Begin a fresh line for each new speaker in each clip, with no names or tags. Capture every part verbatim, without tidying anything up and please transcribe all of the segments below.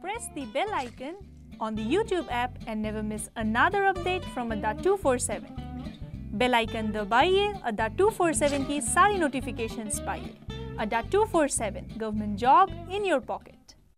Press the bell icon on the YouTube app and never miss another update from Adda two forty-seven. Bell icon दबाइए, Adda two four seven की सारी notifications पाइए। Adda two four seven, government job in your pocket.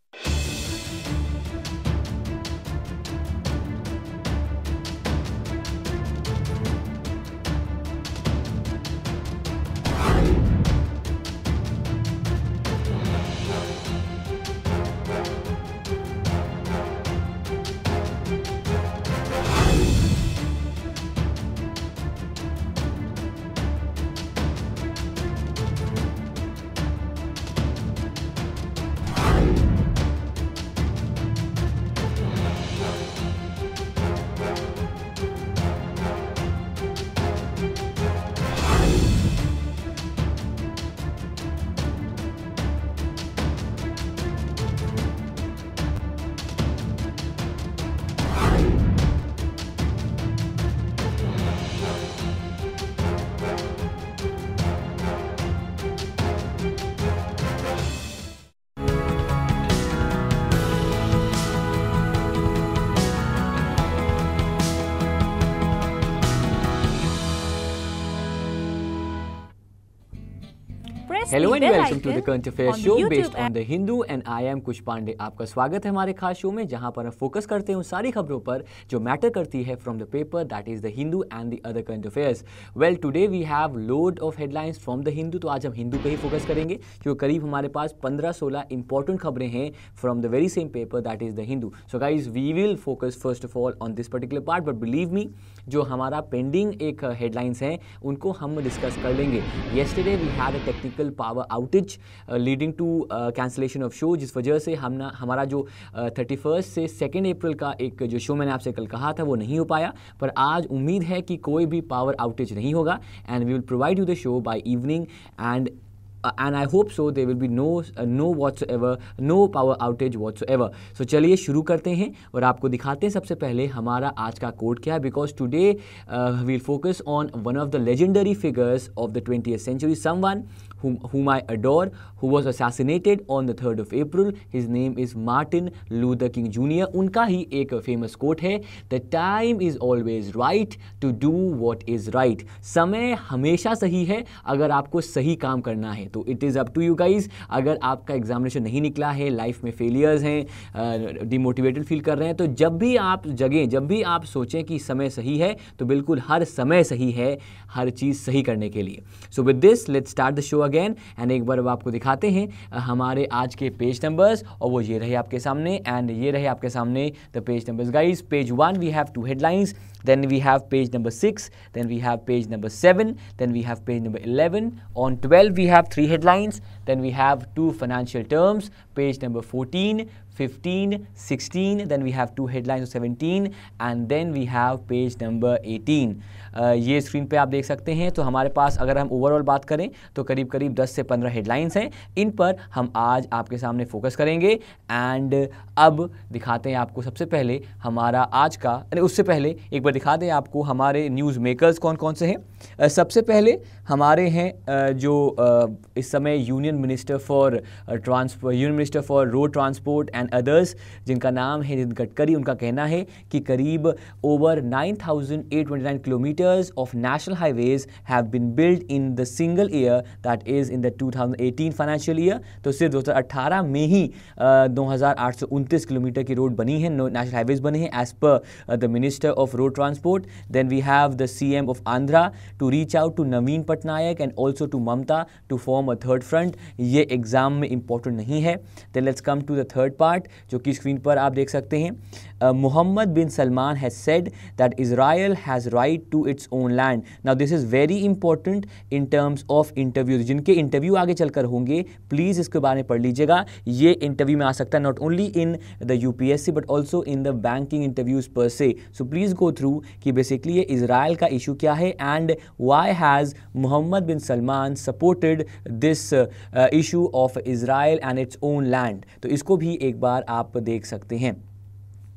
Hello and welcome to the current affairs show based on the Hindu and I am Kush Pandey. आपका स्वागत है हमारे खास show में, जहां पर हम फोकस करते हैं उन सारी खबरों पर जो मैटर करती है from the paper, that is the Hindu and the other current affairs. Well today we have load of headlines from the Hindu, तो आज हम हिंदू पे ही फोकस करेंगे क्योंकि करीब हमारे पास पंद्रह सोलह इंपॉर्टेंट खबरें हैं from the very same paper, that is the Hindu. So guys we will focus first of all on this particular part, but believe me जो हमारा पेंडिंग एक हेडलाइंस हैं उनको हम डिस्कस कर लेंगे। Yesterday we had a technical power outage leading to cancellation of show, जिस वजह से हम ना हमारा जो थर्टी फर्स्ट से सेकेंड अप्रैल का एक जो शो मैंने आपसे कल कहा था वो नहीं हो पाया, पर आज उम्मीद है कि कोई भी पावर आउटेज नहीं होगा and we will provide you the show by evening and and I hope so there will be no uh, no whatsoever no power outage whatsoever. So चलिए शुरू करते हैं और आपको दिखाते हैं सबसे पहले हमारा आज का कोड क्या है, because today uh, we'll focus on one of the legendary figures of the twentieth century, someone whom whom I adore, who was assassinated on the third of April. His name is Martin Luther King Junior उनका ही एक famous quote है, the time is always right to do what is right. समय हमेशा सही है अगर आपको सही काम करना है, तो it is up to you guys. अगर आपका एग्जामिनेशन नहीं निकला है, लाइफ में फेलियर्स हैं, डिमोटिवेटेड फील कर रहे हैं, तो जब भी आप जगें, जब भी आप सोचें कि समय सही है, तो बिल्कुल हर समय सही है हर चीज़ सही करने के लिए। So with this let's start the show again and एक बार अब आपको दिखाते हैं हमारे आज के पेज नंबर्स, और वो ये रहे आपके सामने एंड ये रहे आपके सामने the page numbers guys. Page one we have two headlines, then we have page number six, then we have page number seven, then we have page number eleven. On twelve we have three headlines, then we have two financial terms, page number fourteen, fifteen, sixteen, then we have two headlines of seventeen, and then we have page number eighteen. uh, ये screen पे आप देख सकते हैं। तो हमारे पास अगर हम ओवरऑल बात करें तो करीब करीब दस से पंद्रह हेडलाइंस हैं, इन पर हम आज आपके सामने फोकस करेंगे एंड अब दिखाते हैं आपको सबसे पहले हमारा आज का, अरे उससे पहले एक बार दिखा दें आपको हमारे न्यूज़ मेकर्स कौन कौन से हैं। uh, सबसे पहले हमारे हैं uh, जो uh, इस समय union minister for transport union minister for road transport and others, जिनका नाम है नितिन गडकरी। उनका कहना है कि करीब over nine thousand eight twenty nine kilometers of national highways have been build in the single year, that is in the two thousand eighteen financial year. तो सिर्फ दो हज़ार अठारह में ही दो हज़ार आठ सौ उनतीस किलोमीटर की रोड बनी है, नेशनल हाईवेज बने हैं एज पर the minister of road transport. Then we have the C M of Andhra to reach out to Naveen Patnaik and also to Mamata to form a third front. ये एग्जाम में इंपॉर्टेंट नहीं है। Then let's come to the third part जो कि screen पर आप देख सकते हैं। Mohammed bin Salman has said that Israel has right to its own land. Now this is very important in terms of interviews, जिनके इंटरव्यू आगे चलकर होंगे प्लीज़ इसके बारे में पढ़ लीजिएगा। ये इंटरव्यू में आ सकता है not only in the UPSC but also in the banking interviews per se. So please go through कि बेसिकली ये इजराइल का इशू क्या है and why has Mohammed bin Salman supported this issue of Israel and its own land. तो इसको भी एक बार आप देख सकते हैं।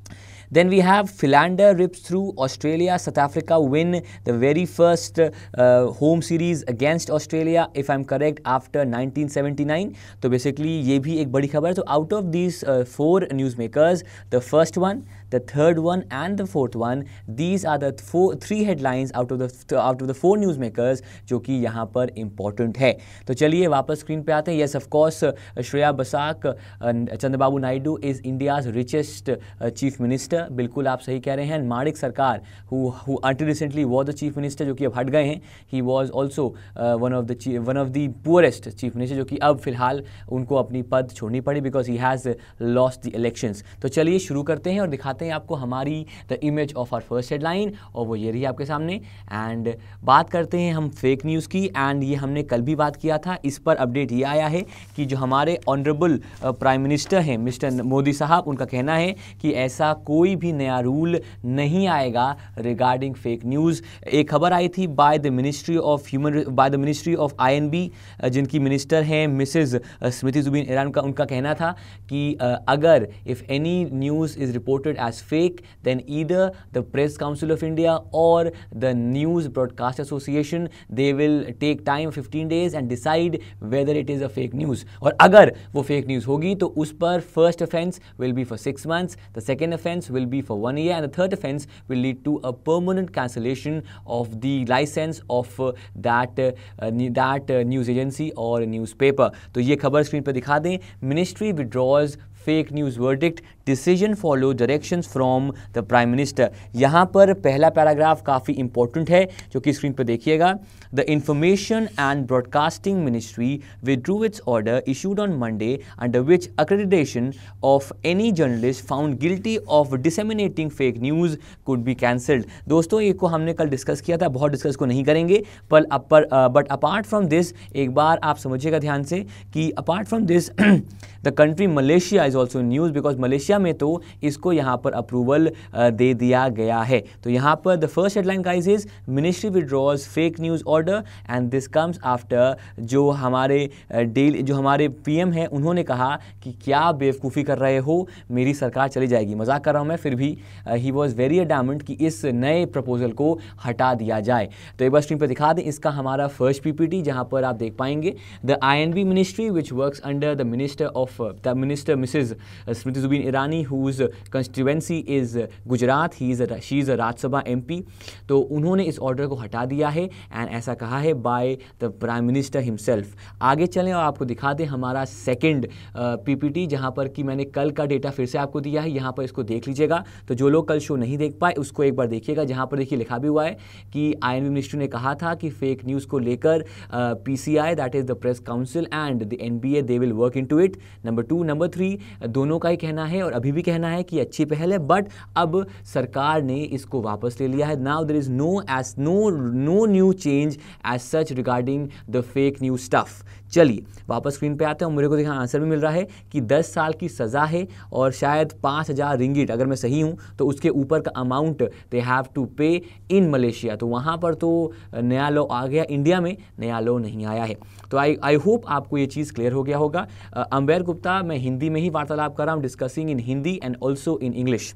Then we have Philander rips through Australia. South Africa win the very first uh, home series against Australia, if I'm correct, after nineteen seventy-nine. तो basically ये भी एक बड़ी खबर है. तो out of these uh, four newsmakers, the first one, the third one and the fourth one, these are the four three headlines out of the out of the four newsmakers जो कि यहाँ पर important है. तो चलिए वापस screen पे आते हैं. Yes, of course, Shreya Basak, Chandrababu Naidu is India's richest uh, chief minister. बिल्कुल आप सही कह रहे हैं. माणिक सरकार who who until recently was the chief minister, जो कि अब हट गए हैं, he was also uh, one of the one of the poorest chief minister, जो कि अब फिलहाल उनको अपनी पद छोड़नी पड़ी because he has lost the elections. तो चलिए शुरू करते हैं और दिखाते हैं आपको हमारी the image of our first headline, और वो ये रही आपके सामने. एंड बात करते हैं हम फेक न्यूज़ की. एंड ये हमने कल भी बात किया था. इस पर अपडेट ये आया है कि जो हमारे ऑनरेबल प्राइम मिनिस्टर हैं मिस्टर मोदी साहब, उनका कहना है कि ऐसा कोई भी नया रूल नहीं आएगा रिगार्डिंग फेक न्यूज़. एक खबर आई थी by the ministry of human by the ministry of I and B, जिनकी मिनिस्टर हैं मिसेज स्मृति जुबिन ईरानी का उनका कहना था कि uh, अगर if any news is reported as fake, then either the Press Council of India or the News Broadcast Association, they will take time fifteen days and decide whether it is a fake news. और अगर वो fake news होगी तो उस पर first offense will be for six months, the second offense will be for one year, and the third offense will lead to a permanent cancellation of the license of uh, that uh, that uh, news agency or newspaper. तो ये खबर screen पर दिखा दें. Ministry withdraws fake news verdict, decision follow directions from the prime minister. यहाँ पर पहला paragraph काफ़ी इंपॉर्टेंट है जो कि स्क्रीन पर देखिएगा. The information and broadcasting ministry withdrew its order issued on Monday under which accreditation of any journalist found guilty of disseminating fake news could be cancelled. दोस्तों ये को हमने कल डिस्कस किया था, बहुत डिस्कस को नहीं करेंगे, पर upper but apart from this एक बार आप समझिएगा ध्यान से कि apart from this the country Malaysia is also news, because Malaysia में तो इसको यहाँ पर अप्रूवल दे दिया गया है. तो यहाँ पर the first headline guys is ministry withdraws fake news order, and this comes after जो हमारे डेली जो हमारे पीएम हैं उन्होंने कहा कि क्या बेवकूफ़ी कर रहे हो, मेरी सरकार चली जाएगी. मजाक कर रहा हूँ मैं, फिर भी ही वॉज वेरी अडामेंट कि इस नए प्रपोजल को हटा दिया जाए. तो एक बार स्क्रीन पर दिखा दें इसका हमारा फर्स्ट पीपीटी, जहाँ पर आप देख पाएंगे the I and B ministry which works under the minister of the minister missus Smriti Zubin Irani whose constituency is Gujarat, he is a she is a Rajya Sabha M P. तो उन्होंने इस ऑर्डर को हटा दिया है एंड ऐसा कहा है by the prime minister himself. आगे चलें और आपको दिखा दें हमारा सेकंड पीपीटी, जहां पर कि मैंने कल का डेटा फिर से आपको दिया है. यहां पर इसको देख लीजिएगा. तो जो लोग कल शो नहीं देख पाए उसको एक बार देखिएगा, जहां पर देखिए लिखा भी हुआ है कि आई एन बी मिनिस्ट्री ने कहा था कि फेक न्यूज़ को लेकर P C I that is the press council and the N B A they will work into it. Number two number three दोनों का ही कहना है और अभी भी कहना है कि अच्छी पहल है, बट अब सरकार ने इसको वापस ले लिया है. Now there is no as no no new change as such regarding the fake news stuff. चलिए वापस स्क्रीन पे आते हैं. मेरे को देखा आंसर भी मिल रहा है कि दस साल की सज़ा है और शायद पाँच हज़ार रिंगिट, अगर मैं सही हूँ तो उसके ऊपर का अमाउंट दे हैव टू पे इन मलेशिया. तो वहाँ पर तो नया लॉ आ गया, इंडिया में नया लॉ नहीं आया है. तो आई आई होप आपको ये चीज़ क्लियर हो गया होगा. अंबेर गुप्ता, मैं हिंदी में ही वार्तालाप कर रहा हूँ, discussing in Hindi and also in English.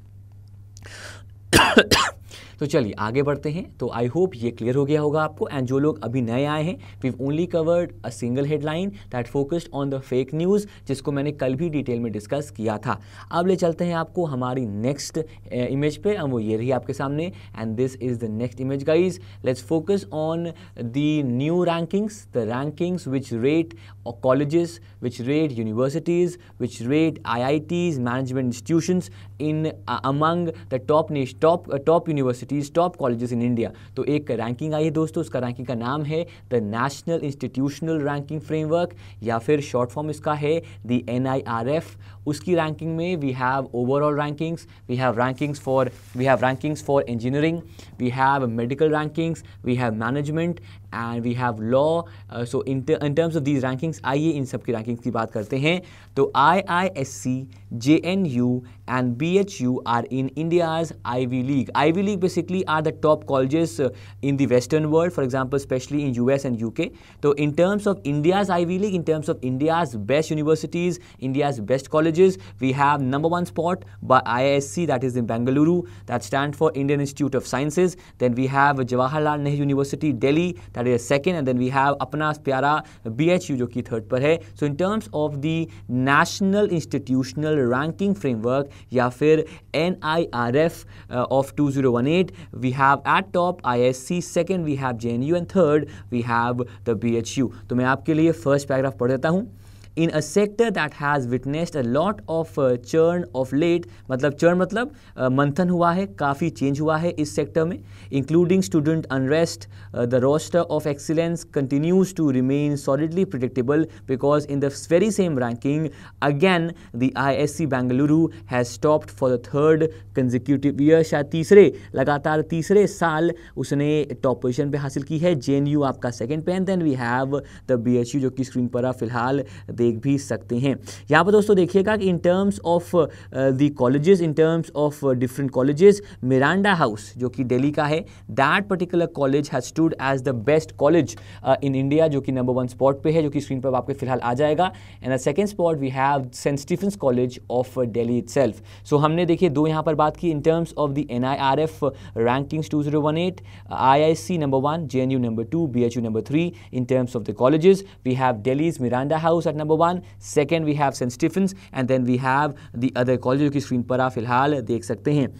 तो चलिए आगे बढ़ते हैं. तो आई होप ये क्लियर हो गया होगा आपको. एंड जो लोग अभी नए आए हैं, we only covered a single headline that focused on the fake news, जिसको मैंने कल भी डिटेल में डिस्कस किया था. अब ले चलते हैं आपको हमारी नेक्स्ट इमेज पे, और वो ये रही आपके सामने. And this is the next image guys. Let's focus on the new rankings, the rankings which rate colleges, which rate universities, which rate I I Ts, management institutions in uh, among the top top uh, top universities, top colleges in India. तो एक ranking आई है दोस्तों, उसका ranking का नाम है the national institutional ranking framework, या फिर शॉर्ट फॉर्म इसका है the N I R F. उसकी रैंकिंग में we have overall rankings, we have rankings for we have rankings for engineering, we have medical rankings, we have management and we have law. So in terms of these rankings आइए इन सब की rankings की बात करते हैं. तो I I S C, J N U and B H U are in India's Ivy League. Ivy League basically are the top colleges uh, in the Western world, for example, especially in U S and U K. So in terms of India's Ivy League, in terms of India's best universities, India's best colleges, we have number one spot by I I S C, that is in Bengaluru, that stands for Indian Institute of Sciences. Then we have Jawaharlal Nehru University, Delhi, that is second, and then we have अपना प्यारा B H U जो कि third पर है. So in terms of the National Institutional Ranking Framework या फिर N I R F uh, of two thousand eighteen, we have at top I I S C, second we have J N U, and third we have the B H U. तो मैं आपके लिए first paragraph पढ़ देता हूँ. In a sector that has witnessed a lot of uh, churn of late, मतलब churn मतलब uh, मंथन हुआ है, काफ़ी चेंज हुआ है इस सेक्टर में, including student unrest, uh, the roster of excellence continues to remain solidly predictable because in the very same ranking, again the I I S C Bengaluru has topped for the third consecutive year. शायद तीसरे लगातार तीसरे साल उसने top position पे हासिल की है. J N U आपका सेकेंड पे, and then we have the B H U जो कि स्क्रीन पर आप फिलहाल देख भी सकते हैं. यहाँ पर दोस्तों देखिएगा कि in terms of the colleges, in terms of different colleges, Miranda House जो कि दिल्ली का है, that particular college has stood as the best college in India, जो कि नंबर वन स्पॉट पे है, जो कि स्क्रीन पर आपके फिलहाल आ जाएगा. And the second spot we have Saint Stephen's College of Delhi itself. So हमने देखिए दो यहाँ पर बात की in terms of the N I R F rankings two thousand eighteen, I I S C number one, J N U number two, B H U number three. In terms of the colleges, we have Delhi's Miranda House at number one, second we have Saint Stephen's, and then we have the other colleges जो कि screen पर आप फिलहाल देख सकते हैं.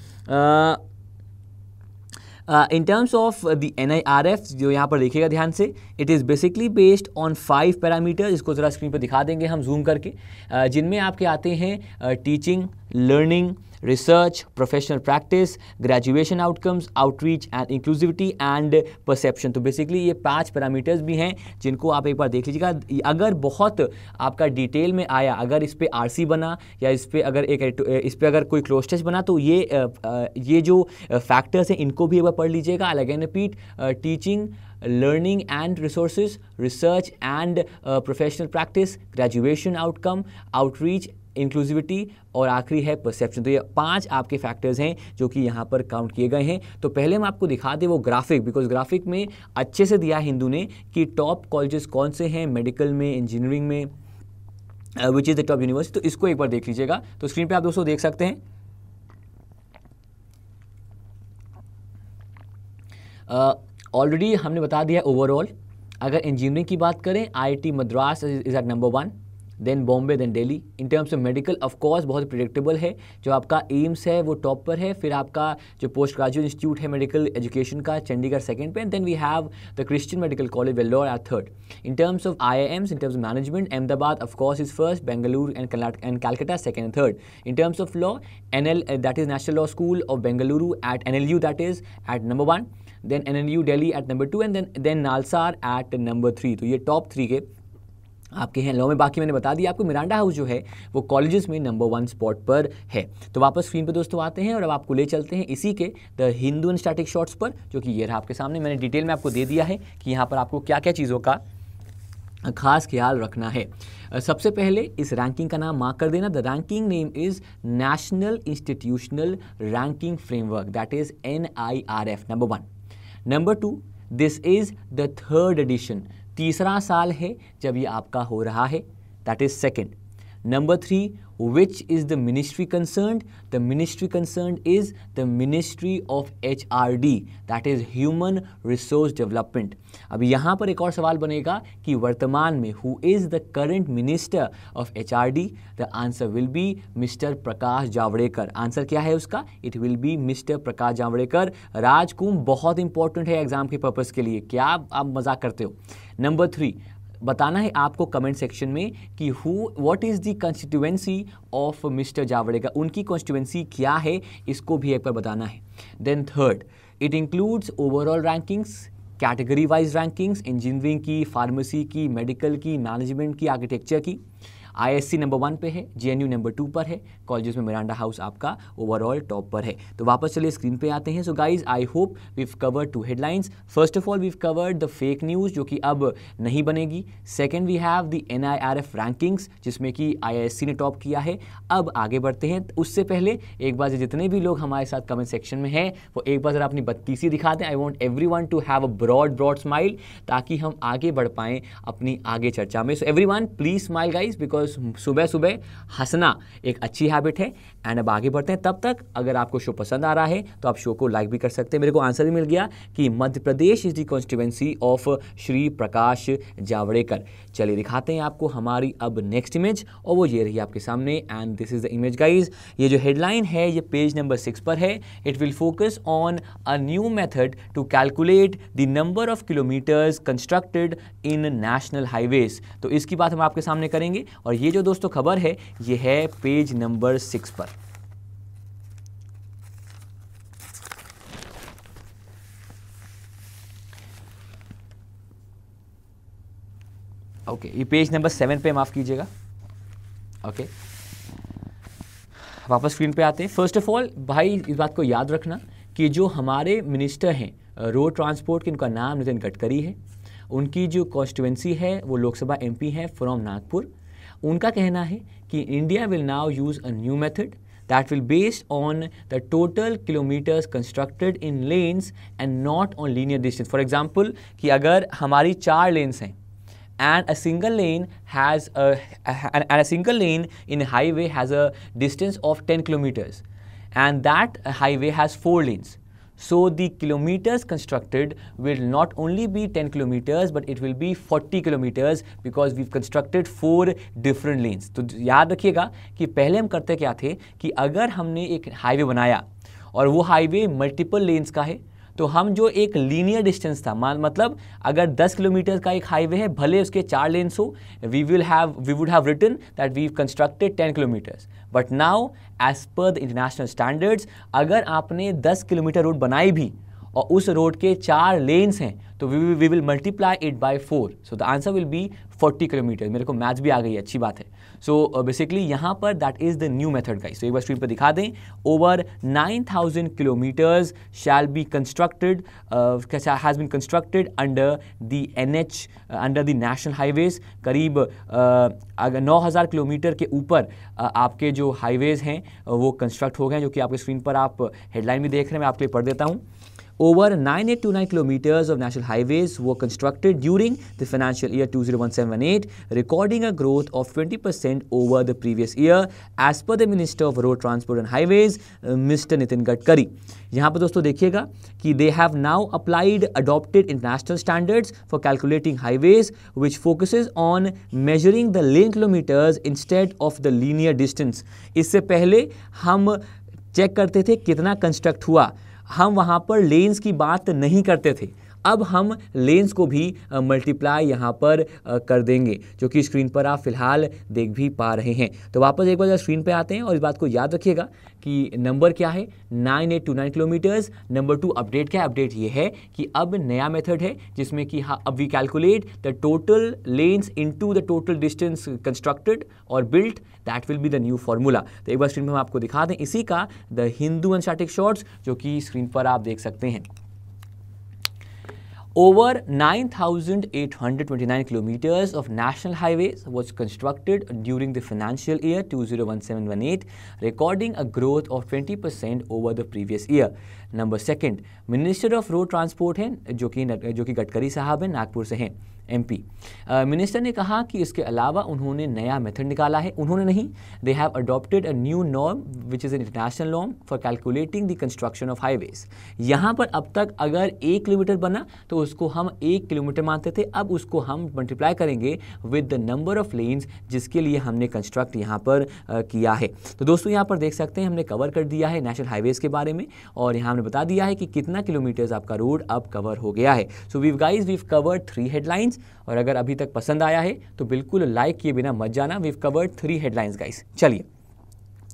In terms of the N I R F जो यहाँ पर देखिएगा ध्यान से, it is basically based on five parameter. इसको ज़रा स्क्रीन पर दिखा देंगे हम जूम करके, uh, जिनमें आपके आते हैं teaching, learning, research, professional practice, graduation outcomes, outreach and inclusivity and perception. तो बेसिकली ये पांच पैरामीटर्स भी हैं जिनको आप एक बार देख लीजिएगा. अगर बहुत आपका डिटेल में आया, अगर इस पे आरसी बना या इस पे अगर एक इस पे अगर कोई क्लोज टेस्ट बना, तो ये ये जो फैक्टर्स हैं इनको भी एक बार पढ़ लीजिएगा. I again repeat, teaching, learning and resources, research and uh, professional practice, graduation outcome, outreach, inclusivity, और आखिरी है परसेप्शन. तो ये पांच आपके फैक्टर्स हैं जो कि यहाँ पर काउंट किए गए हैं. तो पहले हम आपको दिखा दें वो ग्राफिक, बिकॉज ग्राफिक में अच्छे से दिया हिंदू ने कि टॉप कॉलेजेस कौन से हैं मेडिकल में, इंजीनियरिंग में, which is the top university. तो इसको एक बार देख लीजिएगा. तो स्क्रीन पे आप दोस्तों देख सकते हैं. ऑलरेडी uh, हमने बता दिया ओवरऑल. अगर इंजीनियरिंग की बात करें, I I T Madras is at number one, then Bombay, then Delhi. In terms of medical of course बहुत प्रिडिक्टेबल है, जो आपका एम्स है वो टॉप पर है. फिर आपका जो पोस्ट ग्रेजुएट इंस्टीट्यूट है मेडिकल एजुकेशन का, चंडीगढ़ सेकंड पे, and then we have the Christian Medical College Vellore at third. In terms of I I Ms, in terms of management, Ahmedabad of course is first, Bengaluru and and Calcutta second and third. In terms of law, N L that is National Law School of Bengaluru at N L U that is at number one, then N L U Delhi at number two, and then then Nalsar at number three. तो ये top three के आपके हैं law में. बाकी मैंने बता दिया आपको मिरांडा हाउस जो है वो कॉलेजेस में नंबर वन स्पॉट पर है. तो वापस स्क्रीन पर दोस्तों आते हैं और अब आपको ले चलते हैं इसी के the Hindu and static shots पर, जो कि ये रहा आपके सामने. मैंने डिटेल में आपको दे दिया है कि यहाँ पर आपको क्या क्या चीज़ों का खास ख्याल रखना है. सबसे पहले इस रैंकिंग का नाम मार्क कर देना. The ranking name is national institutional ranking framework, that is N I R F number one. Number two, this is the third edition, तीसरा साल है जब ये आपका हो रहा है, that is second. Number three, which is the ministry concerned? The ministry concerned is the Ministry of H R D, that is Human Resource Development. अब यहाँ पर एक और सवाल बनेगा कि वर्तमान में who is the current minister of H R D? The answer will be Mister Prakash Javadekar. Answer क्या है उसका? It will be Mister Prakash Javadekar. राजकुंभ बहुत इंपॉर्टेंट है एग्जाम के पर्पस के लिए. क्या आप मजाक करते हो? नंबर थ्री, बताना है आपको कमेंट सेक्शन में कि who what is the constituency of Mister Javadekar, उनकी कॉन्स्टिट्यूएंसी क्या है, इसको भी एक बार बताना है. Then third, it includes overall rankings, category wise rankings, engineering की, फार्मेसी की, मेडिकल की, मैनेजमेंट की, आर्किटेक्चर की. I S C number one पे है, J N U number two पर है, कॉलेजेस में मिरांडा हाउस आपका ओवरऑल टॉप पर है। तो वापस चलिए स्क्रीन पे आते हैं। So guys I hope we've covered two headlines. First of all we've covered the fake news जो कि अब नहीं बनेगी। Second we have the N I R F rankings जिसमें कि आई आई एस सी ने टॉप किया है। अब आगे बढ़ते हैं, उससे पहले एक बार जितने भी लोग हमारे साथ कमेंट सेक्शन में हैं वो एक बार जरा अपनी बत्तीसी दिखा दें। I want everyone to have a broad broad smile ताकि हम आगे बढ़ पाएँ अपनी आगे चर्चा में। So everyone please smile guys, because सुबह सुबह हंसना एक अच्छी हैबिट है। एंड अब आगे बढ़ते हैं, तब तक अगर आपको शो पसंद आ रहा है तो आप शो को लाइक भी कर सकते हैं। मेरे को आंसर भी मिल गया कि Madhya Pradesh is the constituency of Shri Prakash Javadekar. चलिए दिखाते हैं आपको हमारी अब नेक्स्ट इमेज, और वो ये रही आपके सामने। And this is the image guys. ये जो हेडलाइन है ये पेज नंबर सिक्स पर है। It will focus on a new method to calculate the number of kilometres constructed in national highways. तो इसकी बात हम आपके सामने करेंगे, और ये जो दोस्तों खबर है ये है पेज नंबर सिक्स पर। ओके okay, ये पेज नंबर सेवन पे माफ कीजिएगा। Okay okay. वापस स्क्रीन पे आते हैं। फर्स्ट ऑफ ऑल भाई इस बात को याद रखना कि जो हमारे मिनिस्टर हैं रोड ट्रांसपोर्ट के, उनका नाम नितिन गडकरी है। उनकी जो कॉन्स्टिट्यूएंसी है वो लोकसभा एमपी है फ्रॉम नागपुर। उनका कहना है कि India will now use a new method that will based on the total kilometers constructed in lanes and not on linear distance. For example कि अगर हमारी चार lanes हैं and a single lane has a and a single lane in a highway has a distance of ten kilometers and that highway has four lanes. So the kilometers constructed will not only be ten kilometers but it will be forty kilometers because we've constructed four different lanes. तो याद रखिएगा कि पहले हम करते क्या थे कि अगर हमने एक हाईवे बनाया और वो हाईवे मल्टीपल लेन्स का है तो हम जो एक लीनियर डिस्टेंस था, मतलब अगर दस किलोमीटर का एक हाईवे है भले उसके चार लेन्स हो, we will have we would have written that we constructed ten kilometres. But now as पर द इंटरनेशनल स्टैंडर्ड्स अगर आपने दस किलोमीटर रोड बनाई भी और उस रोड के चार लेन्स हैं तो we we will multiply it by four. So the answer will be forty kilometre. मेरे को मैथ्स भी आ गई, अच्छी बात है। सो बेसिकली यहाँ पर that is the new method guys. तो एक बार स्क्रीन पर दिखा दें। Over nine thousand kilometres shall be constructed has been constructed under the N H under the national highways. करीब uh, अगर नौ हज़ार किलोमीटर के ऊपर uh, आपके जो हाईवेज हैं uh, वो कंस्ट्रक्ट हो गए, जो कि आपके स्क्रीन पर आप हेडलाइन भी देख रहे हैं, मैं आपके लिए पढ़ देता हूँ। Over nine thousand eight hundred twenty-nine kilometers of national highways were constructed during the financial year two thousand seventeen eighteen, recording a growth of twenty percent over the previous year, as per the Minister of Road Transport and Highways, uh, Mister Nitin Gadkari. यहाँ पर दोस्तों देखिएगा कि they have now applied adopted international standards for calculating highways, which focuses on measuring the lane kilometers instead of the linear distance. इससे पहले हम check करते थे कितना कंस्ट्रक्ट हुआ, हम वहाँ पर लेन्स की बात नहीं करते थे। अब हम लेन्स को भी मल्टीप्लाई यहाँ पर आ, कर देंगे, जो कि स्क्रीन पर आप फिलहाल देख भी पा रहे हैं। तो वापस एक बार स्क्रीन पे आते हैं और इस बात को याद रखिएगा कि नंबर क्या है, nine eight two nine kilometres. Number two update क्या है? अपडेट ये है कि अब नया मेथड है जिसमें कि हाँ अब we calculate the total lanes into the total distance constructed और built, that will be the new formula. तो एक बार स्क्रीन पर हम आपको दिखा दें इसी का the Hindu and static shots, जो कि स्क्रीन पर आप देख सकते हैं। Over nine thousand eight hundred twenty-nine kilometers of national highways was constructed during the financial year two thousand seventeen eighteen, recording a growth of twenty percent over the previous year. Number second, minister of road transport हैं जो कि जो कि गडकरी साहब हैं, नागपुर से हैं, MP. Minister ने कहा कि इसके अलावा उन्होंने नया मेथड निकाला है। उन्होंने नहीं, they have adopted a new norm which is an international norm for calculating the construction of highways. यहाँ पर अब तक अगर एक किलोमीटर बना तो उसको हम एक किलोमीटर मानते थे, अब उसको हम मल्टीप्लाई करेंगे with the number of lanes जिसके लिए हमने कंस्ट्रक्ट यहाँ पर uh, किया है। तो दोस्तों यहाँ पर देख सकते हैं हमने कवर कर दिया है नेशनल हाईवेज के बारे में, और यहाँ हमने बता दिया है कि कितना किलोमीटर्स आपका रोड अब कवर हो गया है। So we've guys we've covered three headlines, और अगर अभी तक पसंद आया है तो बिल्कुल लाइक किए बिना मत जाना। We've covered three headlines guys. चलिए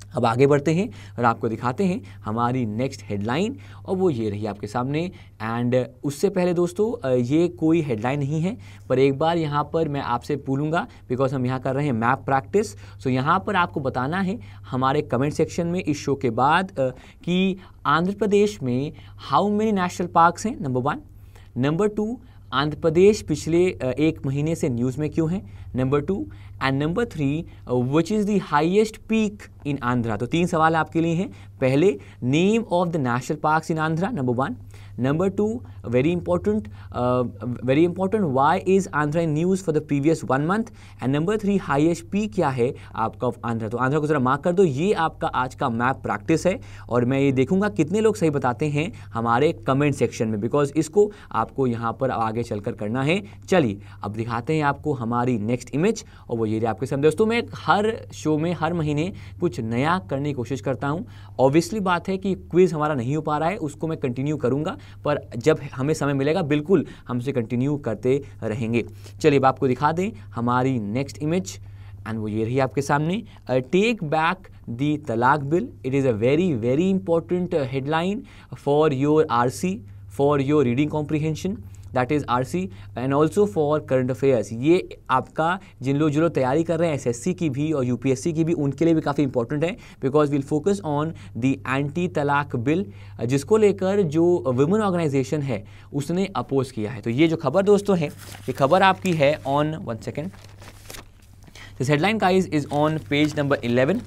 अब आगे बढ़ते हैं और आपको दिखाते हैं हमारी नेक्स्ट हेडलाइन, और वो ये रही आपके सामने। एंड उससे पहले दोस्तों ये कोई हेडलाइन नहीं है, पर एक बार यहाँ पर मैं आपसे बोलूँगा, बिकॉज हम यहाँ कर रहे हैं मैप प्रैक्टिस। सो यहाँ पर आपको बताना है हमारे कमेंट सेक्शन में इस शो के बाद कि आंध्र प्रदेश में हाउ मेनी नेशनल पार्क्स हैं, number one. Number two, Andhra Pradesh पिछले एक महीने से न्यूज़ में क्यों है, number two. And number three, which is the highest peak in Andhra. तो तीन सवाल आपके लिए हैं। पहले, name of the national parks in Andhra, number one. Number two, very important very important why is Andhra in news for the previous one month. And number three, highest peak क्या है आपका ऑफ आंध्रा। तो आंध्रा को जरा मार्क कर दो। ये आपका आज का मैप प्रैक्टिस है, और मैं ये देखूंगा कितने लोग सही बताते हैं हमारे कमेंट सेक्शन में, बिकॉज इसको आपको यहाँ पर आगे चलकर करना है। चलिए अब दिखाते हैं आपको हमारी नेक्स्ट इमेज, और वो ये आपके सामने। दोस्तों मैं हर शो में हर महीने कुछ नया करने की कोशिश करता हूँ। ऑब्वियसली बात है कि क्विज हमारा नहीं हो पा रहा है, उसको मैं कंटिन्यू करूँगा, पर जब हमें समय मिलेगा बिल्कुल हम उसे कंटिन्यू करते रहेंगे। चलिए अब आपको दिखा दें हमारी नेक्स्ट इमेज, एंड वो ये रही आपके सामने। टेक बैक द तलाक bill. It is a very very important headline for your RC, for your reading comprehension, that is RC, and also for current affairs. ये आपका जिन लोग जो लोग तैयारी कर रहे हैं एसएससी की भी और यूपीएससी की भी, उनके लिए भी काफ़ी इंपॉर्टेंट है, because will focus on the anti तलाक बिल, जिसको लेकर जो वुमेन ऑर्गेनाइजेशन है उसने अपोज किया है। तो ये जो खबर दोस्तों है, ये खबर आपकी है on one second this headline guys is on page number eleven.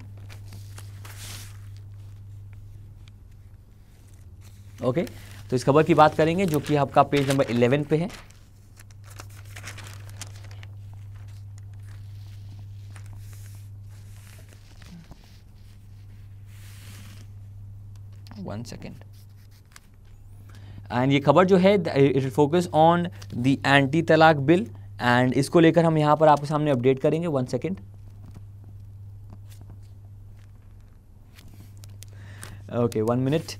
Okay okay? तो इस खबर की बात करेंगे जो कि आपका पेज नंबर इलेवन पे है। One second. एंड ये खबर जो है it focus on the anti तलाक बिल, एंड इसको लेकर हम यहां पर आपके सामने अपडेट करेंगे। One second. Okay, one minute.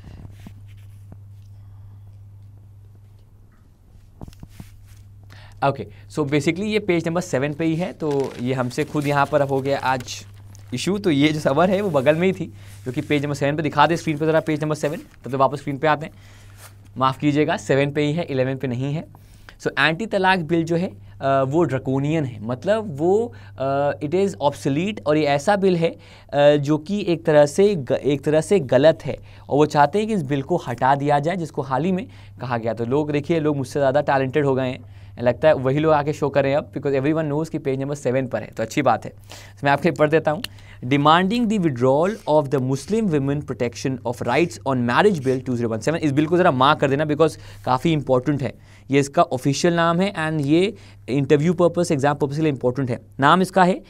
Okay, so basically ये पेज नंबर सेवन पे ही है, तो ये हमसे खुद यहाँ पर हो गया आज इशू। तो ये जो खबर है वो बगल में ही थी, जो कि पेज नंबर सेवन पे दिखा दे स्क्रीन पे ज़रा पेज नंबर सेवन, तब तो वापस स्क्रीन पे आते हैं। माफ़ कीजिएगा, सेवन पे ही है, इलेवन पे नहीं है। सो एंटी तलाक बिल जो है uh, वो ड्रकोनियन है, मतलब वो इट इज़ ऑब्सोलीट, और ये ऐसा बिल है uh, जो कि एक तरह से एक तरह से गलत है, और वो चाहते हैं कि इस बिल को हटा दिया जाए, जिसको हाल ही में कहा गया। तो लोग देखिए, लोग मुझसे ज़्यादा टैलेंटेड हो गए हैं, लगता है वही लोग आके शो करें अब, बिकॉज एवरी वन नोज़ कि पेज नंबर सेवन पर है, तो अच्छी बात है। तो मैं आपके पढ़ देता हूँ। Demanding the withdrawal of the Muslim women protection of rights on marriage bill two zero one seven. इस बिल को ज़रा मार्क कर देना, बिकॉज काफ़ी इंपॉर्टेंट है। ये इसका ऑफिशियल नाम है, एंड ये इंटरव्यू पर्पस, एग्जाम पर्पस के लिए इंपॉर्टेंट है। नाम इसका है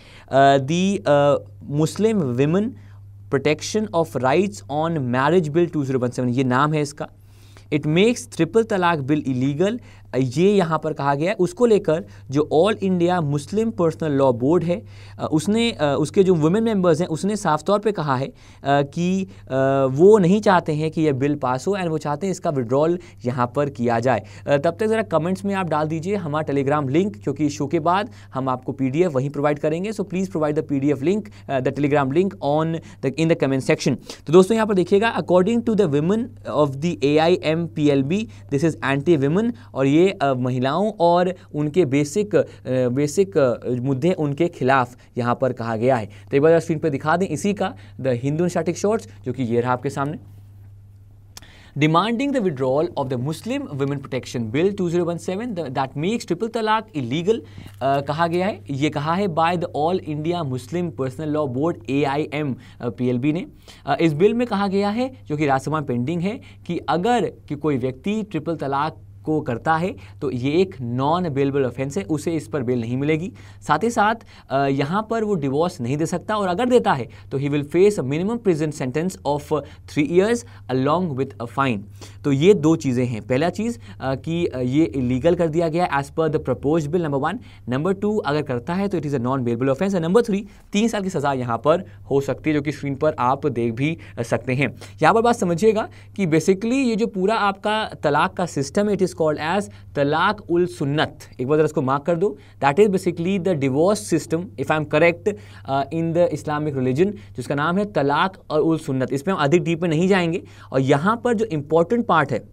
the Muslim women protection of rights on marriage bill two zero one seven, ये नाम है इसका। इट मेक्स ट्रिपल तलाक बिल इलीगल, ये यहाँ पर कहा गया है। उसको लेकर जो all India Muslim personal law board है, उसने उसके जो वुमेन मेंबर्स हैं उसने साफ तौर पे कहा है कि वो नहीं चाहते हैं कि यह बिल पास हो, एंड वो चाहते हैं इसका विड्रॉल यहाँ पर किया जाए। तब तक ज़रा कमेंट्स में आप डाल दीजिए हमारा टेलीग्राम लिंक, क्योंकि शो के बाद हम आपको पीडीएफ वहीं प्रोवाइड करेंगे। So please provide the PDF link, the Telegram link on the in the comment section. तो दोस्तों यहाँ पर देखिएगा, according to the women of the A I M P L B, this is anti women, और ये Uh, महिलाओं और उनके बेसिक बेसिक uh, मुद्दे उनके खिलाफ यहाँ पर कहा गया है। तो एक बार स्क्रीन पर दिखा दें इसी का द हिंदू स्टैटिक शॉर्ट्स, जो कि ये रहा आपके सामने। Demanding the withdrawal of the Muslim Women Protection Bill two zero one seven the, that makes triple talaq illegal, uh, कहा गया है, ये कहा है by the All India Muslim Personal Law Board A I M P L B ने। uh, इस bill में कहा गया है, जो कि राज्यसभा में पेंडिंग है, कि अगर कि कोई व्यक्ति ट्रिपल तलाक को करता है तो ये एक नॉन अवेलेबल ऑफेंस है, उसे इस पर बेल नहीं मिलेगी। साथ ही साथ यहाँ पर वो डिवोर्स नहीं दे सकता, और अगर देता है तो he will face a minimum prison sentence of three years along with a fine. तो ये दो चीज़ें हैं। पहला चीज़ कि ये इलीगल कर दिया गया एज पर the propose bill, number one. Number two, अगर करता है तो it is a non available offence. Number three, तीन साल की सज़ा यहाँ पर हो सकती है, जो कि स्क्रीन पर आप देख भी सकते हैं। यहाँ पर बात समझिएगा कि बेसिकली ये जो पूरा आपका तलाक का सिस्टम है, it is is called as talaq ul sunnat. एक बार इसको मार्क कर दो। That is basically the divorce system if I am correct in the Islamic religion, जिसका नाम है तलाक और उल सुन्नत। इसमें हम अधिक डीप में नहीं जाएंगे। और यहाँ पर जो इंपॉर्टेंट पार्ट है,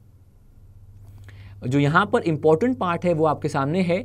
जो यहाँ पर इंपॉर्टेंट पार्ट है वो आपके सामने है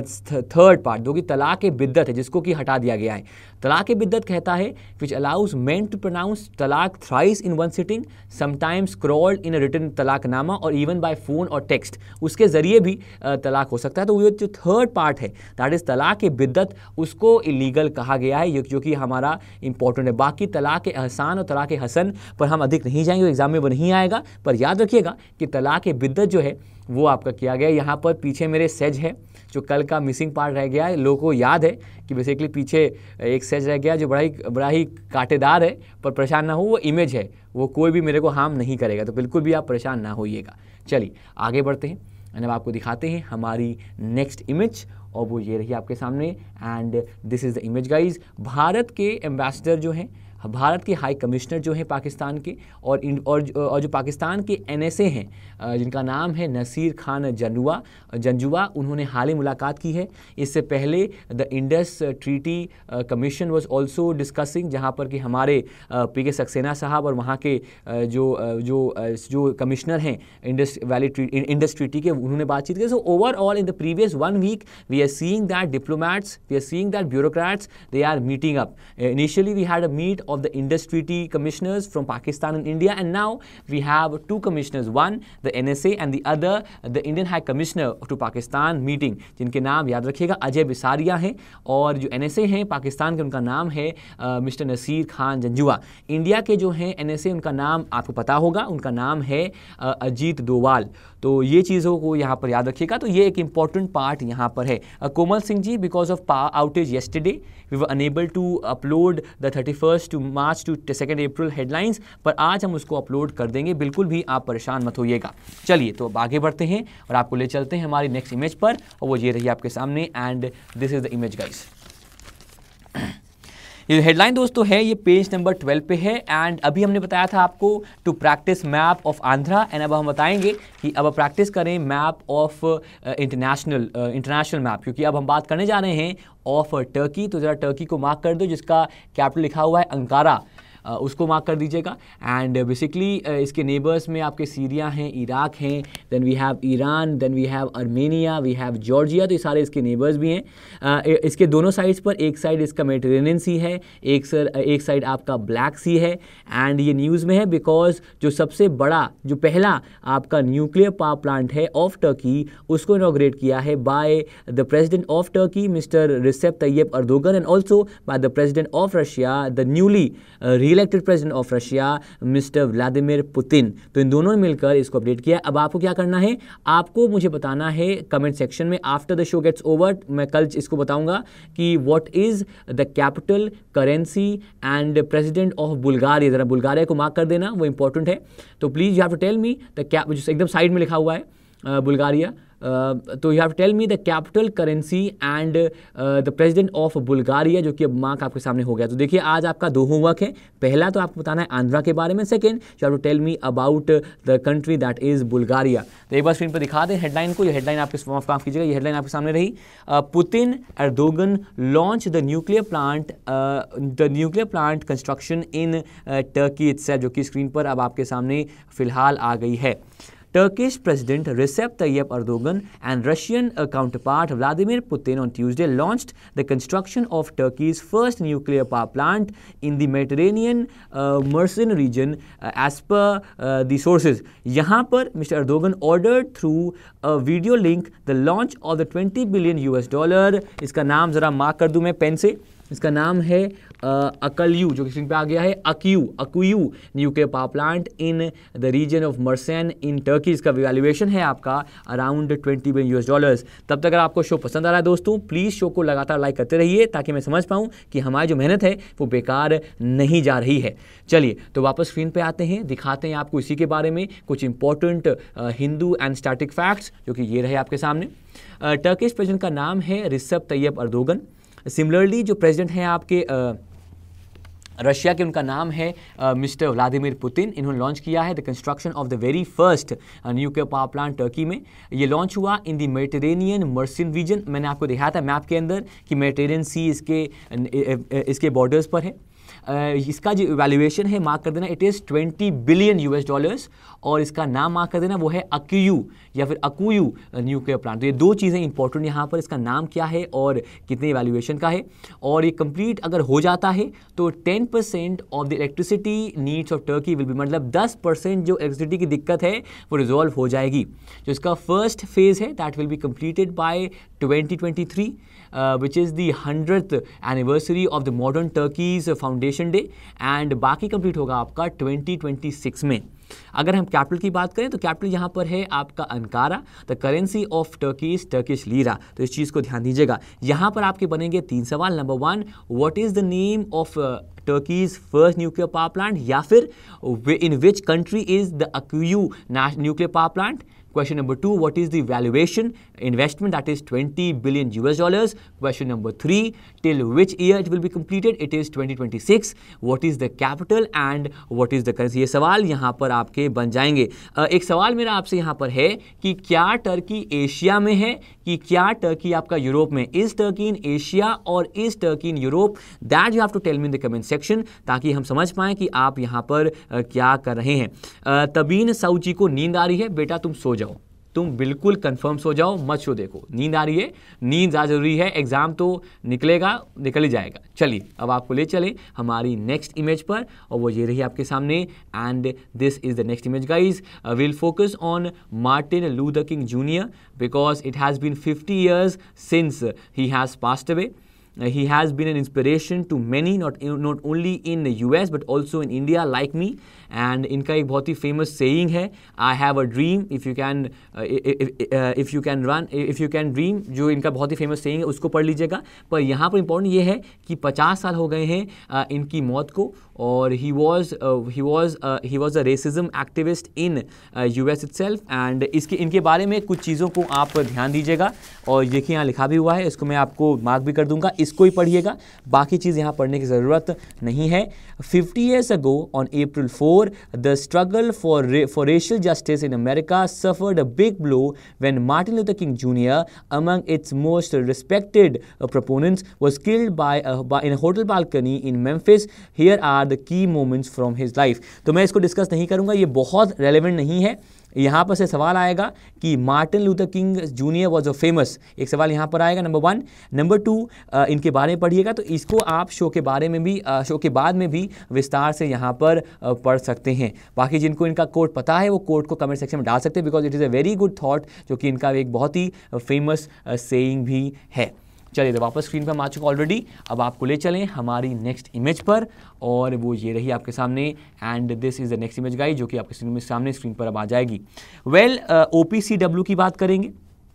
थर्ड पार्ट, जो कि तलाक ए बिद्दत है, जिसको कि हटा दिया गया है। तलाक ए बिद्दत कहता है which allows men to pronounce talaq thrice in one sitting, sometimes scrolled in a written talaqnama और इवन बाय फोन और टेक्स्ट, उसके ज़रिए भी तलाक हो सकता है। तो वो जो थर्ड पार्ट है दैट इज़ तलाक ए बिद्दत, उसको इलीगल कहा गया है, जो कि हमारा इंपॉर्टेंट है। बाकी तलाक ए एहसान और तलाक ए हसन पर हम अधिक नहीं जाएंगे, एग्जाम में वो नहीं आएगा। पर याद रखिएगा कि तलाक ए बिद्दत जो है वो आपका किया गया। यहाँ पर पीछे मेरे सेज है जो कल का मिसिंग पार्ट रह गया है। लोगों को याद है कि बेसिकली पीछे एक सेज रह गया जो बड़ा ही बड़ा ही कांटेदार है, पर परेशान ना हो, वो इमेज है, वो कोई भी मेरे को हार्म नहीं करेगा, तो बिल्कुल भी आप परेशान ना होइएगा। चलिए आगे बढ़ते हैं और अब आपको दिखाते हैं हमारी नेक्स्ट इमेज, और वो ये रही आपके सामने। And this is the image guys. Bharat के एम्बेसडर जो हैं, भारत के हाई कमिश्नर जो हैं पाकिस्तान के, और और, और जो पाकिस्तान के एन एस ए हैं जिनका नाम है नसीर खान जंजुआ जंजुआ उन्होंने हाल ही मुलाकात की है। इससे पहले the Indus treaty commission was also discussing, जहां पर कि हमारे पी के सक्सेना साहब और वहां के जो जो जो कमिश्नर हैं इंडस वैली इंडस ट्रीटी के, उन्होंने बातचीत की। So overall in the previous one week we are seeing that diplomats, we are seeing that bureaucrats, they are meeting up. Initially we had a meet of the Indus Treaty commissioners from Pakistan and India, and now we have two commissioners, one the N S A and the other the Indian High Commissioner to Pakistan meeting, जिनके नाम याद रखिएगा अजय बिसारिया हैं, और जो N S A हैं पाकिस्तान के उनका नाम है मिस्टर नसीर खान जंजुआ। इंडिया के जो हैं N S A उनका नाम आपको पता होगा, उनका नाम है अजीत डोवाल। तो ये चीज़ों को यहाँ पर याद रखिएगा। तो ये एक इंपॉर्टेंट पार्ट यहाँ पर है। Komal Singh ji, because of power outage yesterday we were unable to upload the thirty first to March to second April headlines, पर आज हम उसको अपलोड कर देंगे, बिल्कुल भी आप परेशान मत होइएगा। चलिए तो अब आगे बढ़ते हैं और आपको ले चलते हैं हमारी नेक्स्ट इमेज पर, और वो ये रही आपके सामने। And this is the image guys. ये हेडलाइन दोस्तों है, ये पेज नंबर ट्वेल्व पे है। एंड अभी हमने बताया था आपको to practice map of Andhra, and अब हम बताएंगे कि अब प्रैक्टिस करें map of international international map, क्योंकि अब हम बात करने जा रहे हैं ऑफ टर्की। तो ज़रा टर्की को मार्क कर दो, जिसका कैपिटल लिखा हुआ है अंकारा, उसको मार्क कर दीजिएगा। एंड बेसिकली इसके नेबर्स में आपके सीरिया हैं, इराक हैं, then we have Iran, then we have Armenia, we have Georgia. तो ये सारे इसके नेबर्स भी हैं। uh, इसके दोनों साइड्स पर, एक साइड इसका मेडिटेरेनियन सी है, एक सर एक साइड आपका ब्लैक सी है। एंड ये न्यूज़ में है बिकॉज जो सबसे बड़ा, जो पहला आपका न्यूक्लियर पावर प्लांट है ऑफ टर्की, उसको इनॉग्रेट किया है by the president of Turkey mister Recep Tayyip Erdogan, and also by the president of Russia, the newly elected president of Russia mister Vladimir Putin. तो इन दोनों ने मिलकर इसको अपडेट किया। अब आपको क्या करना है, आपको मुझे बताना है कमेंट सेक्शन में, after the show gets over मैं कल इसको बताऊंगा कि what is the capital, currency and president of Bulgaria. जरा बुल्गारिया को मार्क कर देना, वो इंपॉर्टेंट है। तो please you have to tell me the cap, एकदम साइड में लिखा हुआ है बुल्गारिया। Uh, तो you have tell me the capital, currency and the president of Bulgaria, जो कि अब मार्क आपके सामने हो गया। तो देखिए आज आपका दो होमवर्क है। पहला तो आपको बताना है आंध्रा के बारे में, second you have to tell me about the country that is Bulgaria. तो एक बार स्क्रीन पर दिखा दें हेडलाइन को। ये हेडलाइन आपके माफ कीजिएगा, ये हेडलाइन आपके सामने रही। Putin Erdogan launch the nuclear plant the nuclear plant construction in Turkey itself, जो कि स्क्रीन पर अब आपके सामने फिलहाल आ गई है। Turkish President Recep Tayyip Erdogan and Russian uh, counterpart Vladimir Putin on Tuesday launched the construction of Turkey's first nuclear power plant in the Mediterranean uh, Mersin region, uh, as per uh, the sources. यहाँ पर मिस्टर Erdogan ordered through a video link the launch of the twenty billion U S dollar, इसका नाम ज़रा mark कर दूँ मैं pen से, इसका नाम है अकलयू, जो स्क्रीन पे आ गया है, Akkuyu Akkuyu nuclear power plant in the region of Mersin in Turkey. इसका वैल्यूएशन है आपका around twenty billion US dollars. तब तक अगर आपको शो पसंद आ रहा है दोस्तों, प्लीज़ शो को लगातार लाइक करते रहिए, ताकि मैं समझ पाऊँ कि हमारी जो मेहनत है वो बेकार नहीं जा रही है। चलिए तो वापस स्क्रीन पर आते हैं, दिखाते हैं आपको इसी के बारे में कुछ important Hindu and static facts, जो कि ये रहे आपके सामने। टर्किश प्रेसिडेंट का नाम है रिसेप तैयब अर्दोगन। सिमिलरली जो प्रेसिडेंट हैं आपके रशिया के उनका नाम है मिस्टर व्लादिमीर पुतिन। इन्होंने लॉन्च किया है the construction of the very first nuclear power plant Turkey में। ये लॉन्च हुआ in the Mediterranean Mersin region. मैंने आपको दिखाया था मैप के अंदर कि मेडिटेरियन सी इसके इसके बॉर्डर्स पर है। Uh, इसका जो इवैल्यूएशन है मार्क कर देना, it is twenty billion US dollars, और इसका नाम मार्क कर देना वो है अक्यू या फिर अकुयू न्यूक्लियर प्लांट। तो ये दो चीज़ें इंपॉर्टेंट यहाँ पर, इसका नाम क्या है और कितने इवैल्यूएशन का है। और ये कंप्लीट अगर हो जाता है तो ten percent of the electricity needs of Turkey will be, मतलब दस परसेंट जो इलेक्ट्रिसिटी की दिक्कत है वो रिजॉल्व हो जाएगी। जो इसका फर्स्ट फेज है that will be completed by twenty twenty three, which is the hundred anniversary of the modern Turkey's foundation day, and बाकी कंप्लीट होगा आपका ट्वेंटी ट्वेंटी सिक्स में। अगर हम कैपिटल की बात करें तो कैपिटल यहाँ पर है आपका Ankara. The currency of Turkey's Turkish lira. तो इस चीज़ को ध्यान दीजिएगा। यहाँ पर आपके बनेंगे तीन सवाल। Number one, what is the name of Turkey's first nuclear power plant, या फिर in which country is the Akkuyu nuclear power plant. Question number two, what is the valuation investment, that is twenty billion U S dollars. Question number three, till which year it will be completed, it is twenty twenty-six. What is the capital and what is the currency? ये सवाल यहाँ पर आपके बन जाएंगे। uh, एक सवाल मेरा आपसे यहाँ पर है कि क्या टर्की एशिया में है कि क्या टर्की आपका यूरोप में? इज टर्की इन एशिया और is Turkey in Europe? That you have to tell me in the comment section, ताकि हम समझ पाएं कि आप यहाँ पर uh, क्या कर रहे हैं। uh, तबीन साउची को नींद आ रही है, बेटा तुम सो जाओ, तुम बिल्कुल कंफर्म सो जाओ, मत सो। देखो नींद आ रही है, नींद ज़्यादा जरूरी है, एग्जाम तो निकलेगा, निकल ही जाएगा। चलिए अब आपको ले चले हमारी नेक्स्ट इमेज पर, और वो ये रही आपके सामने, and this is the next image guys. Will focus on Martin Luther King junior because it has been fifty years since he has passed away. Uh, he has been an inspiration to many, not not only in the U S but also in India like me. And इनका एक बहुत ही famous saying है, I have a dream if you can uh, if, uh, if you can run if you can dream, जो इनका बहुत ही famous saying है उसको पढ़ लीजिएगा। पर यहाँ पर important ये है कि पचास साल हो गए हैं uh, इनकी मौत को, और he was uh, he was uh, he was a racism activist in uh, U S itself. and इसके इनके बारे में कुछ चीज़ों को आप ध्यान दीजिएगा, और देखिए यहाँ लिखा भी हुआ है, इसको मैं आपको मार्क भी कर दूंगा, इसको ही पढ़िएगा, बाकी चीज़ यहाँ पढ़ने की ज़रूरत नहीं है। Fifty years ago on April fourth, the struggle for for racial justice in America suffered a big blow when Martin Luther King Junior, among its most respected uh, proponents, was killed by, a, by in a hotel balcony in Memphis. Here are the key moments from his life. तो मैं इसको discuss नहीं करूँगा, ये बहुत relevant नहीं है। यहाँ पर से सवाल आएगा कि Martin Luther King junior was a famous, एक सवाल यहाँ पर आएगा, नंबर वन। नंबर टू, इनके बारे में पढ़िएगा, तो इसको आप शो के बारे में भी uh, शो के बाद में भी विस्तार से यहाँ पर uh, पढ़ सकते हैं। बाकी जिनको इनका कोट पता है वो कोट को कमेंट सेक्शन में डाल सकते हैं, because it is a very good thought, जो कि इनका एक बहुत ही फेमस सेइंग भी है। चलिए तो वापस स्क्रीन पर हम आ चुका ऑलरेडी। अब आपको ले चलें हमारी नेक्स्ट इमेज पर, और वो ये रही आपके सामने, and this is the next image guys, जो कि आपके स्क्रीन में सामने स्क्रीन पर अब आ जाएगी। Well O P C W की बात करेंगे।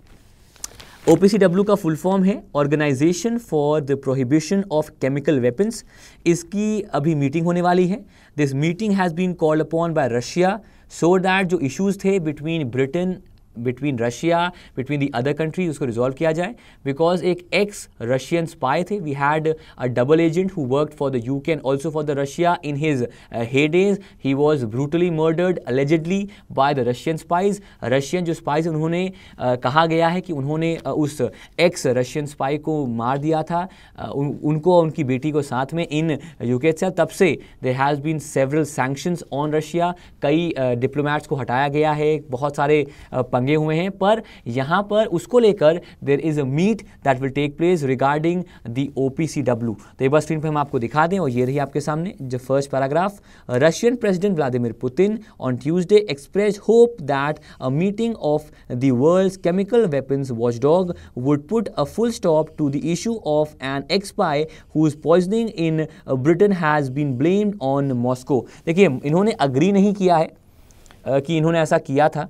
ओ पी सी डब्ल्यू का फुल फॉर्म है organisation for the prohibition of chemical weapons. इसकी अभी मीटिंग होने वाली है। This meeting has been called upon by Russia so that जो इश्यूज़ थे between Britain between Russia between the other country उसको रिजॉल्व किया जाए, बिकॉज एक एक्स रशियन स्पाई थे। We had a double agent who worked for the UK and also for the Russia in his heydays. He was brutally murdered allegedly by the Russian spies. Russian जो spies उन्होंने uh, कहा गया है कि उन्होंने uh, उस x Russian spy को मार दिया था, uh, उन, उनको और उनकी बेटी को साथ में इन यूके से। तब से there has been several sanctions on Russia. कई डिप्लोमैट्स uh, को हटाया गया है, बहुत सारे uh, पंगे हुए हैं, पर यहां पर उसको लेकर there is a meet that will take place regarding the O P C W. तो एक बार स्क्रीन पर हम आपको दिखा दें, और ये रही आपके सामने जो first paragraph. Russian president Vladimir Putin on Tuesday express hope that a meeting of the world's chemical weapons watchdog would put a full stop to the issue of an ex spy whose poisoning in Britain has been blamed on Moscow. देखिए इन्होंने agree नहीं किया है uh, कि इन्होंने ऐसा किया था।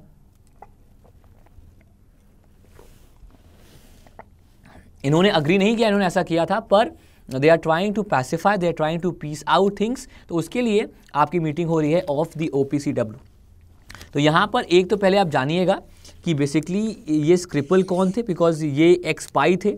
इन्होंने अग्री नहीं किया इन्होंने ऐसा किया था, पर they are trying to pacify, they are trying to peace out things. तो उसके लिए आपकी मीटिंग हो रही है of the O P C W. तो यहाँ पर एक तो पहले आप जानिएगा कि बेसिकली ये स्क्रिपल कौन थे, बिकॉज ये एक्स स्पाई थे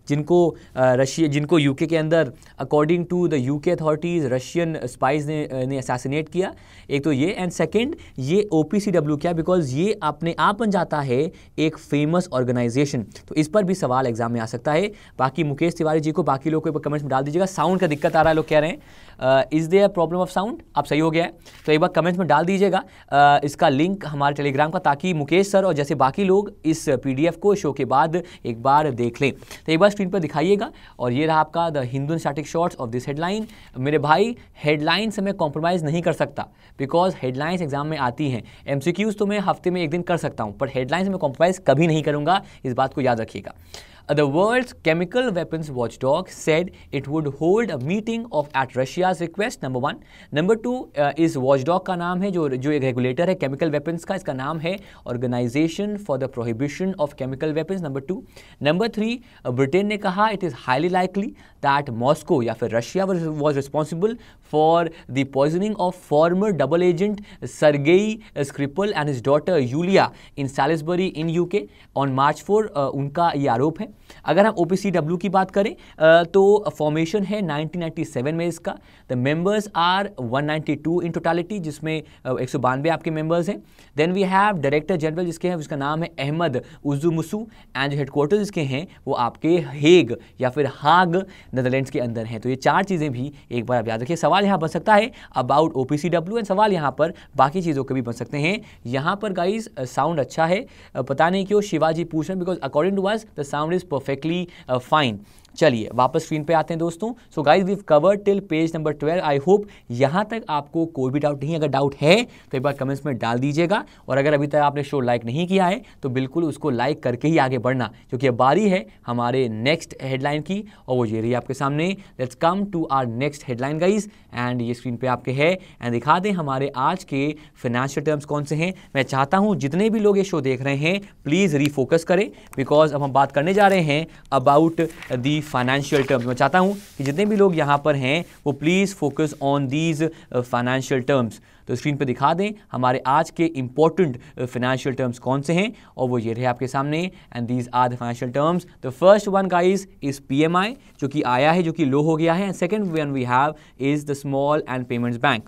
जिनको रशिया जिनको यूके के अंदर according to the UK authorities Russian spies ने ने असैसिनेट किया। एक तो ये, एंड सेकंड ये ओपीसीडब्ल्यू क्या, बिकॉज ये अपने आप बन जाता है एक फेमस ऑर्गेनाइजेशन। तो इस पर भी सवाल एग्जाम में आ सकता है। बाकी मुकेश तिवारी जी को, बाकी लोग को कमेंट्स में डाल दीजिएगा। साउंड का दिक्कत आ रहा है, लोग कह रहे हैं is there problem of sound. आप सही हो गया है तो एक बार कमेंट्स में डाल दीजिएगा uh, इसका लिंक हमारे टेलीग्राम का, ताकि मुकेश सर और जैसे बाकी लोग इस पीडीएफ को शो के बाद एक बार देख लें। तो एक बार स्क्रीन पर दिखाइएगा। और ये रहा आपका the Hindu static shots of this headline. मेरे भाई हेडलाइन से मैं कॉम्प्रोमाइज़ नहीं कर सकता, बिकॉज हेडलाइंस एग्जाम में आती हैं। एमसीक्यूज तो मैं हफ्ते में एक दिन कर सकता हूँ, पर हेडलाइंस में कॉम्प्रोमाइज़ कभी नहीं करूँगा, इस बात को याद रखिएगा। The world's chemical weapons watchdog said it would hold a meeting of at Russia's request. Number one. Number two uh, इस watchdog का नाम है, जो जो एक रेगुलेटर है केमिकल वेपन्स का, इसका नाम है Organization for the Prohibition of Chemical Weapons. Number two. Number three, Britain ने कहा it is highly likely that Moscow या फिर Russia was, was responsible for the poisoning of former double agent Sergei Skripal and his daughter Yulia in Salisbury in U K on March fourth. uh, उनका ये आरोप है। अगर हम OPCW की बात करें तो फॉर्मेशन है नाइनटीन नाइंटी सेवन में इसका। The members are one ninety two in totality, जिसमें एक सौ बानवे आपके मेंबर्स हैं। Then we have director general जिसके हैं, उसका नाम है अहमद उजुमुसू, एंड जो हेडक्वार्टर्स जिसके हैं वो आपके हेग या फिर हाग नेदरलैंड्स के अंदर हैं। तो ये चार चीज़ें भी एक बार आप याद रखिए। सवाल यहाँ बन सकता है अबाउट ओपीसीडब्ल्यू, एंड सवाल यहाँ पर बाकी चीज़ों के भी बन सकते हैं। यहाँ पर गाइज साउंड अच्छा है, पता नहीं क्यों शिवाजी पूछ रहे हैं, because according to us the sound is perfectly fine. चलिए वापस स्क्रीन पे आते हैं दोस्तों। So guys we covered till page number twelve. I hope यहाँ तक आपको कोई भी डाउट नहीं, अगर डाउट है तो एक बार कमेंट्स में डाल दीजिएगा। और अगर अभी तक आपने शो लाइक नहीं किया है तो बिल्कुल उसको लाइक करके ही आगे बढ़ना, क्योंकि अब बारी है हमारे नेक्स्ट हेडलाइन की, और वो ये रही आपके सामने। Let's come to our next headline guys, and ये स्क्रीन पे आपके है, एंड दिखा दें हमारे आज के फाइनेंशियल टर्म्स कौन से हैं। मैं चाहता हूँ जितने भी लोग ये शो देख रहे हैं प्लीज़ रीफोकस करें, बिकॉज अब हम बात करने जा रहे हैं अबाउट दी फाइनेंशियल टर्म्स। मैं चाहता हूं कि जितने भी लोग यहां पर हैं वो please focus on these financial terms. तो स्क्रीन पे दिखा दें हमारे आज के इंपॉर्टेंट फाइनेंशियल टर्म्स कौन से हैं, और वो ये रहे आपके सामने, and these are the financial terms. The first one guys is PMI, जो कि आया है, जो कि लो हो गया है, and second one we have is the small and payments bank.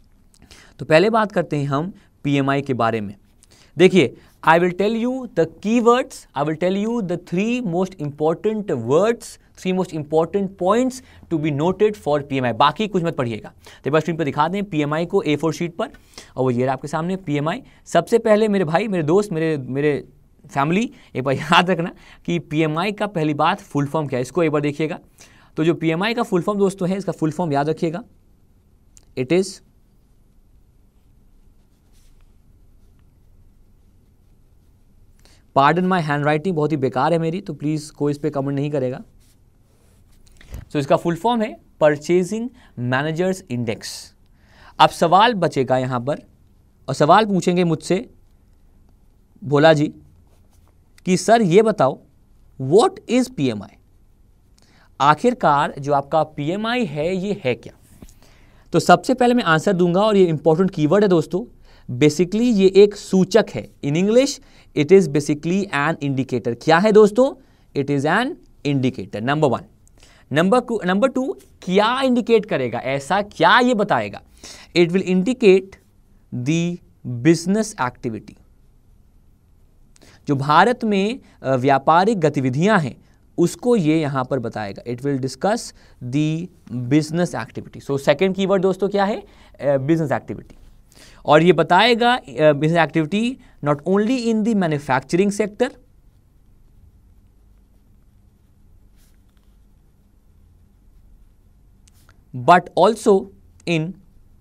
तो पहले बात करते हैं हम पीएमआई के बारे में। देखिए, I will tell you the keywords, I will tell you the three most important words, three most important points to be noted for P M I. बाकी कुछ मत पढ़िएगा। तो एक बार स्क्रीन पर दिखा दें P M I को ए फोर शीट पर, और वो ये रहा आपके सामने P M I। सबसे पहले मेरे भाई, मेरे दोस्त, मेरे मेरे फैमिली, एक बार याद रखना कि P M I का पहली बात फुल फॉर्म क्या है, इसको एक बार देखिएगा। तो जो P M I का फुल फॉर्म दोस्तों है, इसका फुल फॉर्म याद रखिएगा, it is pardon my handwriting, बहुत ही बेकार है मेरी, तो प्लीज़ कोई इस पर कमेंट नहीं करेगा। सो so, इसका फुल फॉर्म है परचेजिंग मैनेजर्स इंडेक्स। अब सवाल बचेगा यहाँ पर, और सवाल पूछेंगे मुझसे भोला जी कि सर ये बताओ व्हाट इज पीएमआई, आखिरकार जो आपका पीएमआई है ये है क्या। तो सबसे पहले मैं आंसर दूंगा, और ये इंपॉर्टेंट कीवर्ड है दोस्तों। बेसिकली ये एक सूचक है, in English it is basically an indicator. क्या है दोस्तों? It is an indicator, number one. Number number two, क्या इंडिकेट करेगा, ऐसा क्या ये बताएगा? It will indicate the business activity. जो भारत में व्यापारिक गतिविधियां हैं उसको ये यहां पर बताएगा। It will discuss the business activity. So second keyword दोस्तों क्या है? Business uh, activity. और ये बताएगा business activity not only in the manufacturing sector, but also in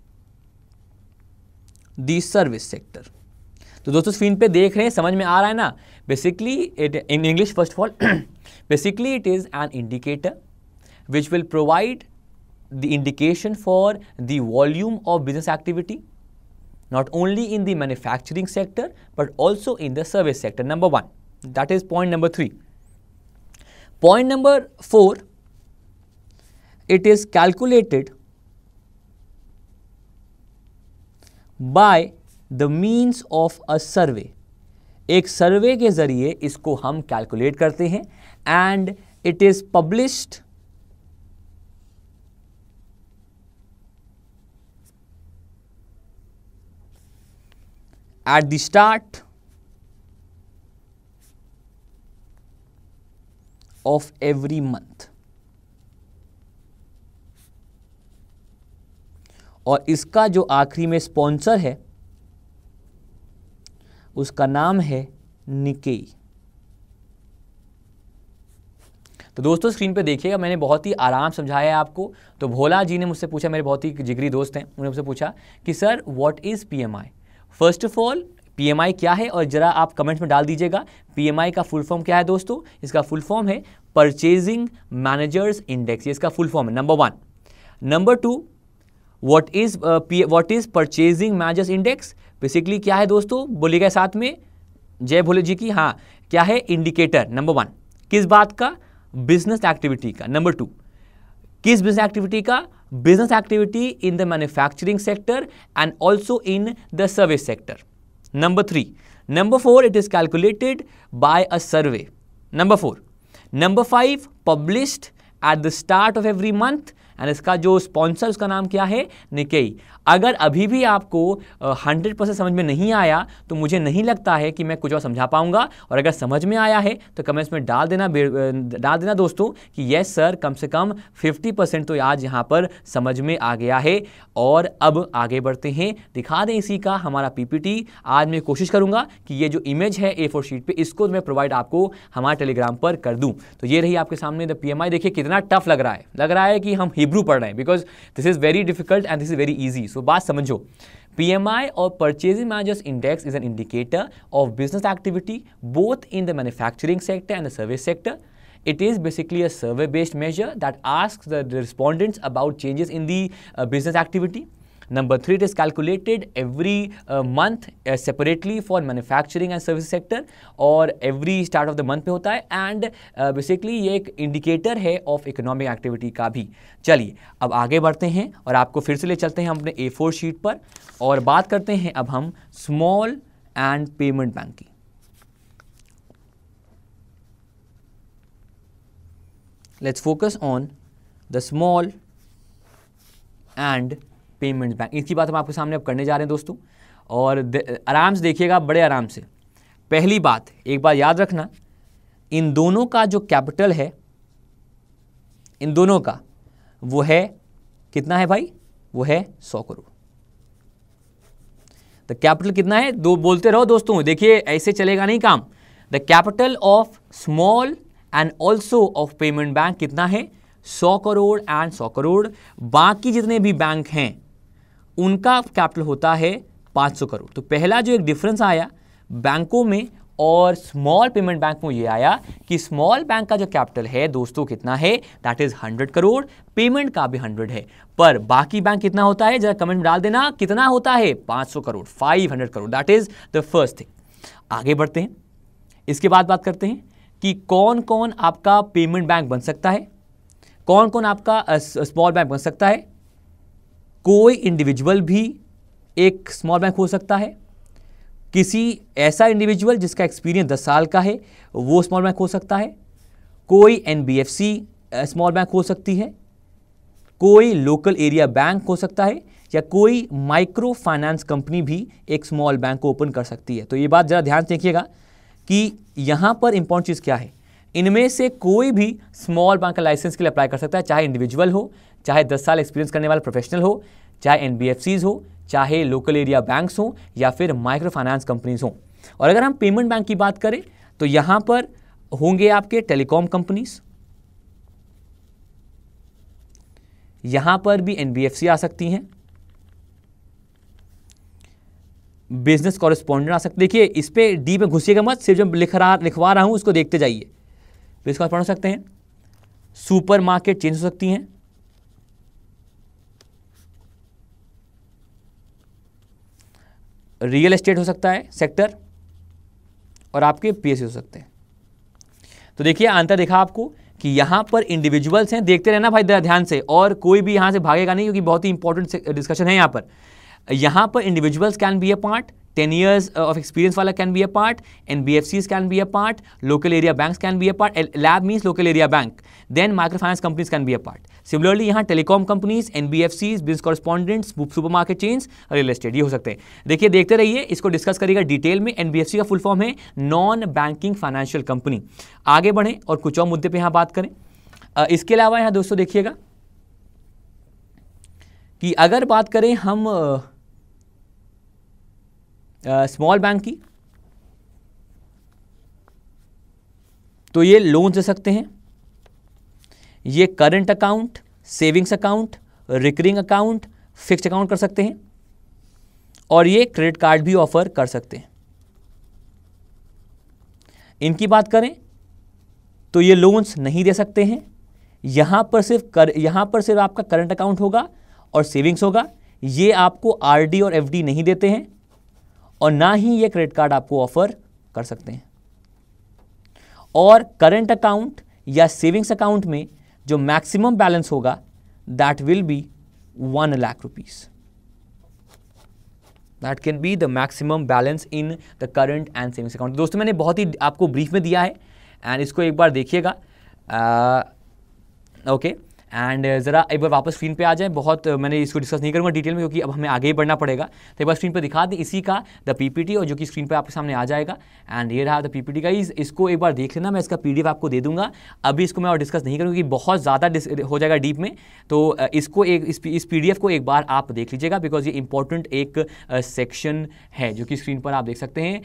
the service sector. तो दोस्तों स्क्रीन पे देख रहे हैं, समझ में आ रहा है ना? Basically it in English first of all, basically it is an indicator which will provide the indication for the volume of business activity not only in the manufacturing sector but also in the service sector. Number one, that is point number three. Point number four, it is calculated by the means of a survey. एक सर्वे के जरिए इसको हम calculate करते हैं, and it is published at the start of every month. और इसका जो आखिरी में स्पॉन्सर है उसका नाम है निकेई। तो दोस्तों स्क्रीन पे देखिएगा, मैंने बहुत ही आराम समझाया है आपको। तो भोला जी ने मुझसे पूछा, मेरे बहुत ही जिगरी दोस्त हैं, उन्होंने मुझसे पूछा कि sir what is PMI. First of all PMI क्या है, और जरा आप कमेंट्स में डाल दीजिएगा पीएमआई का फुल फॉर्म क्या है। दोस्तों इसका फुल फॉर्म है परचेजिंग मैनेजर्स इंडेक्स, ये इसका फुल फॉर्म है, number one. Number two, what is what is purchasing managers index, basically क्या है दोस्तों, बोलिएगा साथ में, जय भोले जी की। हाँ, क्या है, इंडिकेटर, नंबर वन, किस बात का, बिजनेस एक्टिविटी का। नंबर टू, किस बिजनेस एक्टिविटी का, business activity in the manufacturing sector and also in the service sector. Number three, number four, it is calculated by a survey. Number four, number five, published at the start of every month, and इसका जो sponsor उसका नाम क्या है, Nikkei. अगर अभी भी आपको हंड्रेड परसेंट समझ में नहीं आया तो मुझे नहीं लगता है कि मैं कुछ और समझा पाऊंगा, और अगर समझ में आया है तो कमेंट्स में डाल देना डाल देना दोस्तों कि यस सर, कम से कम फिफ्टी परसेंट तो आज यहाँ पर समझ में आ गया है। और अब आगे बढ़ते हैं, दिखा दें इसी का हमारा पीपीटी। आज मैं कोशिश करूँगा कि ये जो इमेज है ए फोर शीट पर, इसको मैं प्रोवाइड आपको हमारे टेलीग्राम पर कर दूँ। तो ये रही आपके सामने द पीएमआई। देखिए कितना टफ लग रहा है, लग रहा है कि हम हिब्रू पढ़ रहे हैं, because this is very difficult and this is very easy. So बात समझो, पीएमआई और purchasing managers index is an indicator of business activity both in the manufacturing sector and the service sector. It is basically a survey-based measure that asks the, the respondents about changes in the uh, business activity. Number three, it is calculated every uh, month uh, separately for manufacturing and service sector, और every start of the month पे होता है, and uh, basically ये एक indicator है of economic activity का भी. चलिए अब आगे बढ़ते हैं और आपको फिर से ले चलते हैं हम अपने ए फोर शीट पर और बात करते हैं अब हम स्मॉल एंड पेमेंट बैंक की. Let's focus on the small and payments bank. इसकी बात हम आपके सामने अब करने जा रहे हैं दोस्तों, और आराम से देखिएगा, बड़े आराम से. पहली बात, एक बात याद रखना, इन दोनों का जो कैपिटल है, इन दोनों का वो है कितना है भाई, वो है सौ करोड़. द कैपिटल कितना है, दो बोलते रहो दोस्तों, देखिए ऐसे चलेगा नहीं काम. The capital of small and also of payment bank कितना है, सौ करोड़ एंड सौ करोड़. बाकी जितने भी बैंक हैं उनका कैपिटल होता है पाँच सौ करोड़. तो पहला जो एक डिफरेंस आया बैंकों में और स्मॉल पेमेंट बैंक में ये आया कि स्मॉल बैंक का जो कैपिटल है दोस्तों कितना है, that is hundred crore. Payment का भी हंड्रेड है, पर बाकी बैंक कितना होता है, जरा कमेंट में डाल देना कितना होता है, पाँच सौ crore, five hundred crore. That is the first thing. आगे बढ़ते हैं, इसके बाद बात करते हैं कि कौन कौन आपका पेमेंट बैंक बन सकता है, कौन कौन आपका स्मॉल बैंक बन सकता है. कोई इंडिविजुअल भी एक स्मॉल बैंक हो सकता है, किसी ऐसा इंडिविजुअल जिसका एक्सपीरियंस दस साल का है वो स्मॉल बैंक हो सकता है, कोई एनबीएफसी स्मॉल बैंक हो सकती है, कोई लोकल एरिया बैंक हो सकता है, या कोई माइक्रो फाइनेंस कंपनी भी एक स्मॉल बैंक को ओपन कर सकती है. तो ये बात ज़रा ध्यान से देखिएगा कि यहाँ पर इंपॉर्टेंट चीज़ क्या है, इनमें से कोई भी स्मॉल बैंक का लाइसेंस के लिए अप्लाई कर सकता है, चाहे इंडिविजुअल हो, चाहे दस साल एक्सपीरियंस करने वाला प्रोफेशनल हो, चाहे एनबीएफसीज हो, चाहे लोकल एरिया बैंक्स हो, या फिर माइक्रो फाइनेंस कंपनीज हो. और अगर हम पेमेंट बैंक की बात करें तो यहाँ पर होंगे आपके टेलीकॉम कंपनीज, यहाँ पर भी एनबीएफसी आ सकती हैं, बिजनेस कॉरेस्पॉन्डेंट आ सकते. देखिए इस पे डी में घुसिएगा मत, सिर्फ जब लिख रहा लिखवा रहा हूं उसको देखते जाइए. बिजनेस कॉरेस्पॉन्डेंट हो सकते हैं, सुपर मार्केट चेंज हो सकती हैं, रियल एस्टेट हो सकता है सेक्टर, और आपके पीएससी हो सकते हैं. तो देखिए अंतर देखा आपको कि यहां पर इंडिविजुअल्स हैं, देखते रहना भाई ध्यान से, और कोई भी यहां से भागेगा नहीं क्योंकि बहुत ही इंपॉर्टेंट डिस्कशन है यहां पर. यहाँ पर individuals can be a part, ten years of experience वाला can be a part, N B F Cs can be a part, local area banks can be a part, lab means local area bank, then microfinance companies can be a part. Similarly यहाँ telecom companies, N B F Cs, business correspondents, supermarket chains, real estate, ये हो सकते हैं. देखिए देखते रहिए, इसको discuss करेगा डिटेल में. N B F C का फुल फॉर्म है नॉन बैंकिंग फाइनेंशियल कंपनी. आगे बढ़ें और कुछ और मुद्दे पे यहाँ बात करें. uh, इसके अलावा यहाँ दोस्तों देखिएगा कि अगर बात करें हम स्मॉल uh, बैंक की, तो ये लोन दे सकते हैं, ये current account, savings account, recurring account, fixed account कर सकते हैं, और ये क्रेडिट कार्ड भी ऑफर कर सकते हैं. इनकी बात करें तो ये लोन्स नहीं दे सकते हैं. यहां पर सिर्फ कर यहां पर सिर्फ आपका करंट अकाउंट होगा और सेविंग्स होगा. ये आपको आरडी और एफडी नहीं देते हैं, और ना ही ये क्रेडिट कार्ड आपको ऑफर कर सकते हैं. और करंट अकाउंट या सेविंग्स अकाउंट में जो मैक्सिमम बैलेंस होगा that will be one lakh rupees. That can be the maximum balance in the current and savings account. दोस्तों मैंने बहुत ही आपको ब्रीफ में दिया है, एंड इसको एक बार देखिएगा. ओके uh, एंड uh, ज़रा एक बार वापस स्क्रीन पे आ जाए. बहुत uh, मैंने इसको डिस्कस नहीं करूँगा डिटेल में, क्योंकि अब हमें आगे ही बढ़ना पड़ेगा. तो एक बार स्क्रीन पे दिखा दें इसी का द पीपीटी, और जो कि स्क्रीन पे आपके सामने आ जाएगा. एंड ये रहा द पीपीटी का. इस, इसको एक बार देख लेना, मैं इसका पीडीएफ आपको दे दूंगा. अभी इसको मैं और डिस्कस नहीं करूँगा, क्योंकि बहुत ज़्यादा हो जाएगा डीप में. तो uh, इसको एक इस, इस पीडीएफ को एक बार आप देख लीजिएगा, बिकॉज ये इंपॉर्टेंट एक सेक्शन uh, है जो कि स्क्रीन पर आप देख सकते हैं.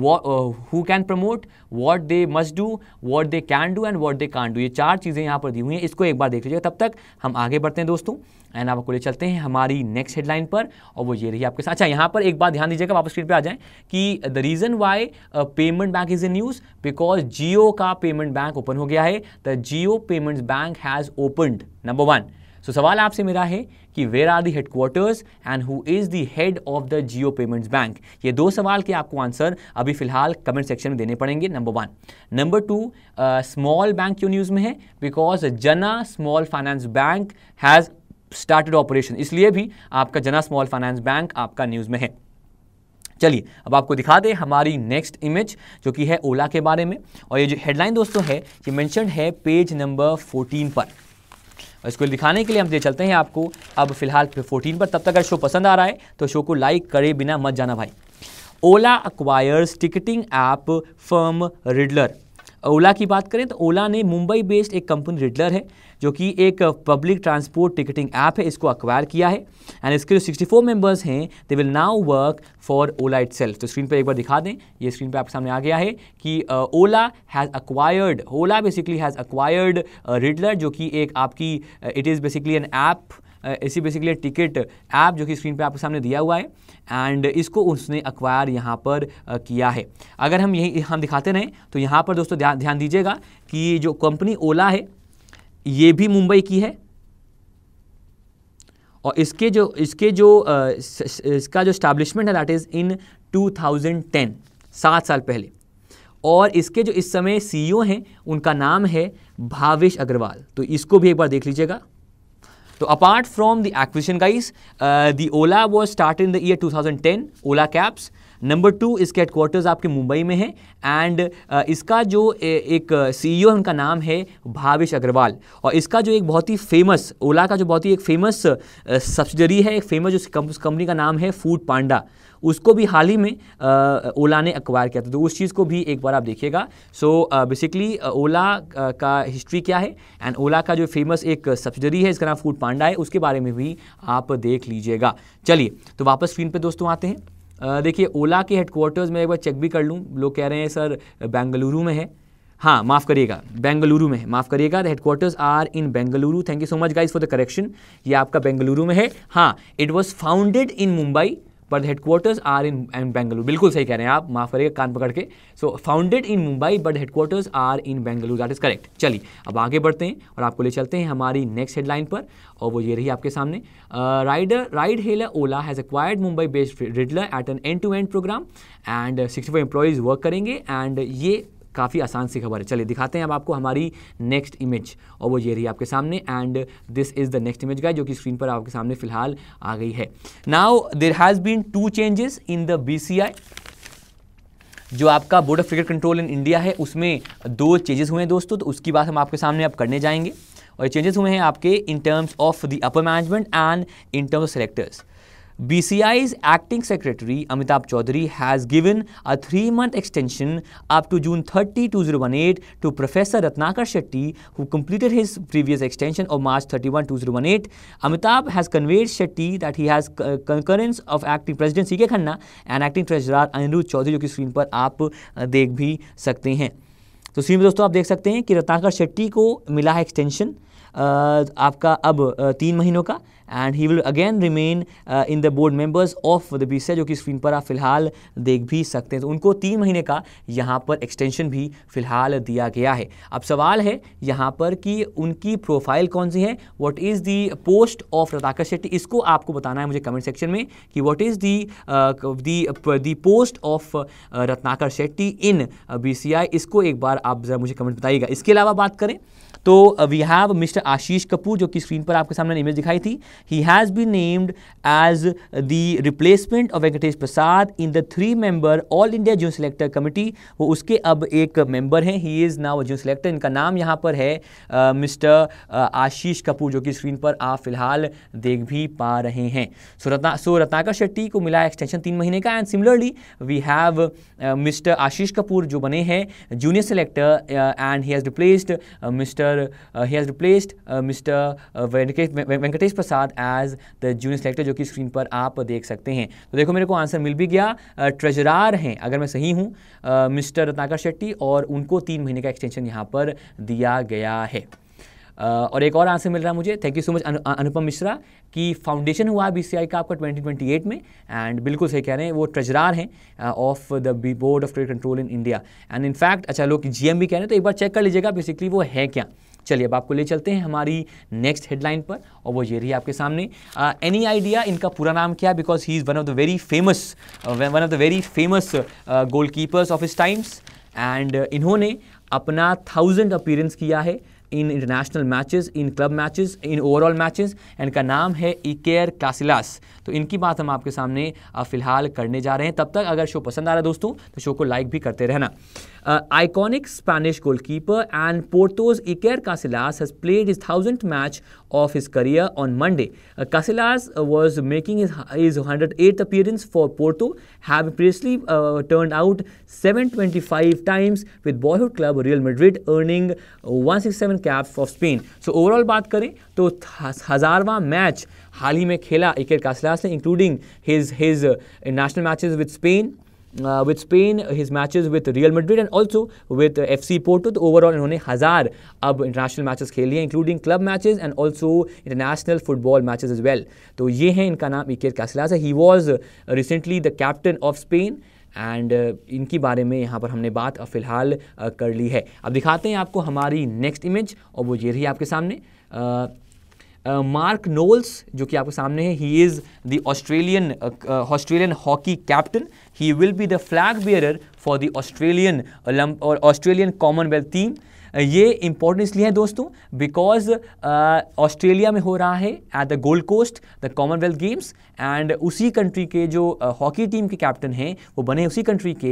Who can promote, what they must do, what they can do and what they can't do. ये चार चीज़ें यहाँ पर दी हुई हैं. इसको एक बार देख लीजिएगा. तब तक हम आगे बढ़ते हैं दोस्तों, एंड आपको ले चलते हैं हमारी नेक्स्ट हेडलाइन पर, और वो ये रही आपके साथ. अच्छा, यहाँ पर एक बात ध्यान दीजिएगा, वापस स्क्रीन पे आ जाएं, कि the reason why payment bank is in news, because Jio का पेमेंट बैंक ओपन हो गया है. The Jio payments bank has opened. Number one. So सवाल आपसे मेरा है कि where are the headquarters and who is the head of the Jio payments bank. ये दो सवाल के आपको आंसर अभी फिलहाल कमेंट सेक्शन में देने पड़ेंगे. Number one. Number two, small bank क्यों न्यूज़ में है? Because Jana small finance bank has started operation, इसलिए भी आपका जना स्मॉल फाइनेंस बैंक आपका न्यूज़ में है. चलिए अब आपको दिखा दें हमारी नेक्स्ट इमेज, जो कि है ओला के बारे में. और ये जो हेडलाइन दोस्तों है ये मेंशन्ड है पेज नंबर फोर्टीन पर. और इसको दिखाने के लिए हम ले चलते हैं आपको अब फिलहाल फोर्टीन पर. तब तक अगर शो पसंद आ रहा है तो शो को लाइक करे बिना मत जाना भाई. Ola acquires ticketing app firm Ridlr. Ola की बात करें तो ओला ने मुंबई बेस्ड एक कंपनी रिडलर है, जो कि एक पब्लिक ट्रांसपोर्ट टिकटिंग ऐप है, इसको अक्वायर किया है. एंड इसके जो सिक्सटी फोर मेंबर्स हैं they will now work for Ola itself. तो स्क्रीन पे एक बार दिखा दें, ये स्क्रीन पे आपके सामने आ गया है कि Ola has acquired, Ola basically has acquired Ridlr, जो कि एक आपकी it is basically an app, इसी बेसिकली टिकट ऐप जो कि स्क्रीन पे आपके सामने दिया हुआ है. एंड इसको उसने अक्वायर यहाँ पर uh, किया है. अगर हम यही हम दिखाते रहें तो यहाँ पर दोस्तों ध्यान ध्यान दीजिएगा कि जो कंपनी ओला है ये भी मुंबई की है, और इसके जो इसके जो uh, इसका जो स्टैब्लिशमेंट है that is in two thousand ten, सात साल पहले. और इसके जो इस समय सीईओ हैं उनका नाम है भावेश अग्रवाल. तो इसको भी एक बार देख लीजिएगा. तो apart from the acquisition guys, the Ola was started in the year two thousand ten, Ola cabs. Number two, इसके हेडक्वार्टर्स आपके मुंबई में है. एंड uh, इसका जो एक सीईओ है उनका नाम है भावेश अग्रवाल. और इसका जो एक बहुत ही फेमस, ओला का जो बहुत ही एक फेमस सब्सिडरी है, एक फेमस जो कंपनी का नाम है फूड पांडा, उसको भी हाल ही में uh, ओला ने अक्वायर किया था. तो उस चीज़ को भी एक बार आप देखिएगा. सो बेसिकली ओला का हिस्ट्री क्या है, एंड ओला का जो फेमस एक सब्सिडरी है इसका नाम फूड पांडा है, उसके बारे में भी आप देख लीजिएगा. चलिए तो वापस स्क्रीन पे दोस्तों आते हैं. Uh, देखिए ओला के हेडक्वार्टर्स में एक बार चेक भी कर लूँ. लोग कह रहे हैं सर बेंगलुरु में है. हाँ, माफ़ करिएगा, बेंगलुरु में है, माफ़ करिएगा. The headquarters are in Bengaluru. Thank you so much guys for the correction. ये आपका बेंगलुरु में है. हाँ, it was founded in Mumbai but headquarters are in in Bengaluru. बिल्कुल सही कह रहे हैं आप, माफ़ करिएगा कान पकड़ के. So founded in Mumbai but headquarters are in Bengaluru, that is correct. चलिए अब आगे बढ़ते हैं और आपको ले चलते हैं हमारी नेक्स्ट हेडलाइन पर, और वो ये रही आपके सामने. Rider ride hailer Ola has acquired Mumbai based Ridlr at an end to end program, and sixty four employees work करेंगे. एंड ये काफ़ी आसान सी खबर है। चलिए दिखाते हैं अब आपको हमारी नेक्स्ट इमेज, और वो ये रही आपके सामने, and this is the next image guys, जो कि स्क्रीन पर आपके सामने फिलहाल आ गई है। Now there has been two changes in the B C I, जो आपका board of cricket control in India है, उसमें दो चेंजेस हुए हैं दोस्तों, तो उसकी बात हम आपके सामने अब करने जाएंगे। और ये चेंजेस हुए हैं आपके in terms of the upper management and in terms of selectors. B C I's acting secretary Amitabh Chaudhary has given a three-month extension up to June thirtieth, twenty eighteen to Professor Ratnakar Shetty, who completed his previous extension of March thirty-first, twenty eighteen. Amitabh has conveyed Shetty that he has concurrence of acting President C K Khanna and acting Treasurer Anirudh Chaudhary, जो कि screen पर आप देख भी सकते हैं। तो screen पर दोस्तों आप देख सकते हैं कि रत्नाकर शेट्टी को मिला है एक्सटेंशन आपका अब तीन महीनों का, and he will again remain in the board members of the B C I, जो कि स्क्रीन पर आप फिलहाल देख भी सकते हैं। तो उनको तीन महीने का यहाँ पर एक्सटेंशन भी फिलहाल दिया गया है। अब सवाल है यहाँ पर कि उनकी प्रोफाइल कौन सी है, what is the post of Ratnakar Shetty, इसको आपको बताना है मुझे कमेंट सेक्शन में कि what is the the post of Ratnakar Shetty in B C I, इसको एक बार आप ज़रा मुझे कमेंट बताइएगा। इसके अलावा बात करें तो we have mister Ashish Kapoor, जो कि स्क्रीन पर आपके सामने इमेज दिखाई थी। He has been named as the replacement of Venkatesh Prasad in the three member all India junior selector committee, वो उसके अब एक मेंबर हैं। He is now junior selector. इनका नाम यहाँ पर है mister uh, uh, Ashish Kapoor, जो कि स्क्रीन पर आप फिलहाल देख भी पा रहे हैं। सो रत्ना सो रत्नाकर शेट्टी को मिला एक्सटेंशन तीन महीने का, and similarly we have mister Ashish Kapoor जो बने हैं junior selector, and he has replaced mister Uh, he has replaced uh, Mister Uh, Venkatesh, Venkatesh Prasad as the junior selector, जो कि स्क्रीन पर आप देख सकते हैं। तो देखो मेरे को आंसर मिल भी गया। ट्रेजरार uh, हैं अगर मैं सही हूँ मिस्टर रत्नाकर शेट्टी, और उनको तीन महीने का एक्सटेंशन यहाँ पर दिया गया है। Uh, और एक और आंसर मिल रहा है मुझे, thank you so much Anu, Anupam Mishra, कि फाउंडेशन हुआ बी सी आई का आपका ट्वेंटी ट्वेंटी एट में, एंड बिल्कुल सही कह रहे हैं, वो ट्रेजरार हैं of the board of cricket control in India, and in fact अच्छा लोग जी एम भी कह रहे हैं, तो एक बार चेक कर लीजिएगा बेसिकली वो है क्या। चलिए अब आपको ले चलते हैं हमारी नेक्स्ट हेडलाइन पर, और वो ये रही आपके सामने। एनी आइडिया इनका पूरा नाम क्या है, because he is one of the very famous one of the very famous goalkeepers of his times, and इन्होंने अपना थाउजेंड अपीयरेंस किया है in international matches, in club matches, in overall matches, and का नाम है इकेर कासिलास। तो इनकी बात हम आपके सामने फिलहाल करने जा रहे हैं। तब तक अगर शो पसंद आ रहा है दोस्तों तो शो को लाइक भी करते रहना। Iconic Spanish goalkeeper and Porto's Iker Casillas has played his thousandth match of his career on Monday. Uh, Casillas uh, was making his, his one hundred eighth appearance for Porto, having previously uh, turned out seven hundred twenty-five times with boyhood club Real Madrid, earning one hundred sixty-seven caps of Spain. So overall बात करें तो हज़ारवां match हाल ही में खेला Iker Casillas ने, including his his uh, national matches with Spain. Uh, with Spain, his matches with Real Madrid and also with uh, F C Porto. तो overall इन्होंने हज़ार अब इंटरनेशनल मैचेस खेल लिए, including club matches and also international football matches as well. तो ये हैं, इनका नाम इकेर कासिलास है। He was recently the captain of Spain, and इनकी बारे में यहाँ पर हमने बात फिलहाल uh, कर ली है। अब दिखाते हैं आपको हमारी नेक्स्ट इमेज, और वो ये रही आपके सामने। uh, मार्क नोल्स जो कि आपके सामने है, he is the Australian Australian hockey captain. He will be the flag bearer for the Australian और ऑस्ट्रेलियन कॉमनवेल्थ टीम। ये इंपॉर्टेंट इसलिए है दोस्तों बिकॉज ऑस्ट्रेलिया में हो रहा है at the Gold Coast the Commonwealth games, and उसी कंट्री के जो हॉकी uh, टीम के कैप्टन हैं वो बने उसी कंट्री के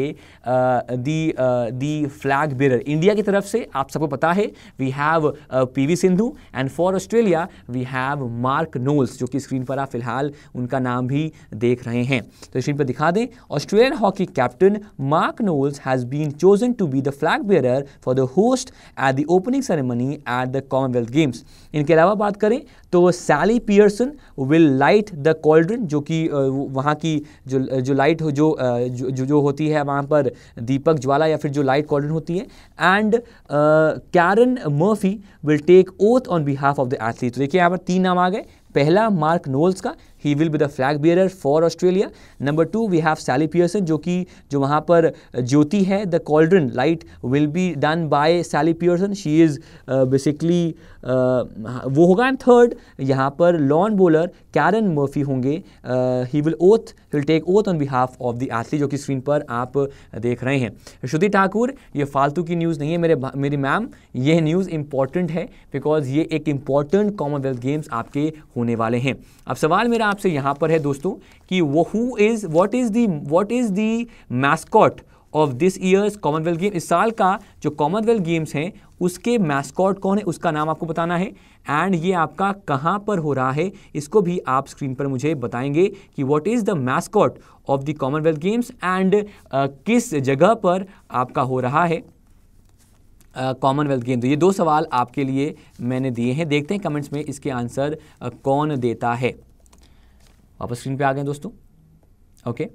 the the flag bearer. India की तरफ से आप सबको पता है we have P V Sindhu, and for Australia we have Mark Knowles, जो कि स्क्रीन पर आप फिलहाल उनका नाम भी देख रहे हैं। तो स्क्रीन पर दिखा दें, Australian hockey captain Mark Knowles has been chosen to be the flag bearer for the host at the opening ceremony at the Commonwealth games. इनके अलावा बात करें तो Sally Pearson will light the cauldron, जो कि वहाँ की जो जो लाइट हो जो जो जो होती है वहाँ पर दीपक ज्वाला या फिर जो लाइट कॉल्ड्रन होती है, and Karen Murphy will take oath on behalf of the athlete. तो देखिए यहाँ पर तीन नाम आ गए, पहला मार्क नोल्स का, he will be the flag bearer for Australia. Number two we have Sally Pearson, जो कि जो वहाँ पर ज्योति है, the cauldron light will be done by Sally Pearson, she is basically वो होगा। एंड थर्ड यहाँ पर लॉन बॉलर कैरन मर्फी होंगे, he will oath will take oath on behalf of the athlete, जो कि स्क्रीन पर आप देख रहे हैं। श्रुति ठाकुर, ये फालतू की न्यूज़ नहीं है मेरे मेरी मैम, ये न्यूज़ इंपॉर्टेंट है बिकॉज ये एक इंपॉर्टेंट कॉमनवेल्थ गेम्स आपके होने वाले हैं। अब सवाल मेरा आपसे यहाँ पर है दोस्तों कि वो who is what is the what is the mascot of this year's Commonwealth game. इस साल का जो कॉमनवेल्थ गेम्स हैं उसके मैस्कॉट कौन है, उसका नाम आपको बताना है। एंड ये आपका कहाँ पर हो रहा है, इसको भी आप स्क्रीन पर मुझे बताएंगे कि what is the mascot of the Commonwealth games and किस जगह पर आपका हो रहा है कॉमनवेल्थ गेम। तो ये दो सवाल आपके लिए मैंने दिए हैं, देखते हैं कमेंट्स में इसके आंसर uh, कौन देता है। वापस स्क्रीन पे आ गए दोस्तों। ओके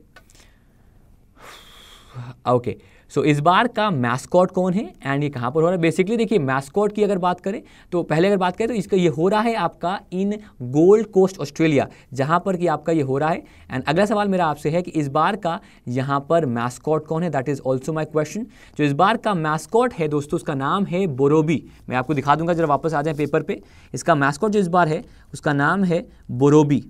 ओके सो इस बार का मैस्कॉट कौन है एंड ये कहाँ पर हो रहा है। बेसिकली देखिए मैस्कॉट की अगर बात करें तो पहले अगर बात करें तो इसका ये हो रहा है आपका इन गोल्ड कोस्ट ऑस्ट्रेलिया, जहाँ पर कि आपका ये हो रहा है। एंड अगला सवाल मेरा आपसे है कि इस बार का यहाँ पर मैस्कॉट कौन है, that is also my question. जो इस बार का मैस्कॉट है दोस्तों उसका नाम है बोरोबी। मैं आपको दिखा दूंगा, जरा वापस आ जाए पेपर पे। इसका मैस्कॉट जो इस बार है उसका नाम है बोरोबी,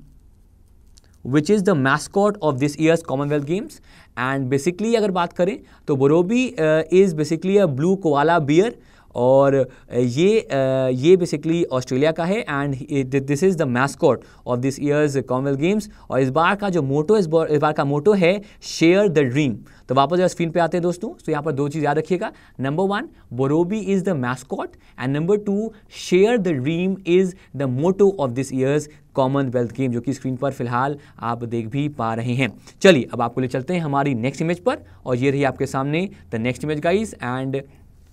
which is the mascot of this year's Commonwealth Games. And basically अगर बात करें तो बोरोबी is basically a blue koala bear, और ये ये बेसिकली ऑस्ट्रेलिया का है and this is the mascot of this year's Commonwealth Games. और इस बार का जो मोटो इस बार, इस बार का मोटो है शेयर द ड्रीम। तो वापस जब स्क्रीन पे आते हैं दोस्तों, तो यहाँ पर दो चीज़ याद रखिएगा। Number one, Borobi is the mascot and number two, share the dream is the motto of this year's Commonwealth game, जो कि स्क्रीन पर फिलहाल आप देख भी पा रहे हैं। चलिए अब आपको ले चलते हैं हमारी नेक्स्ट इमेज पर, और ये रही आपके सामने the next image guys. And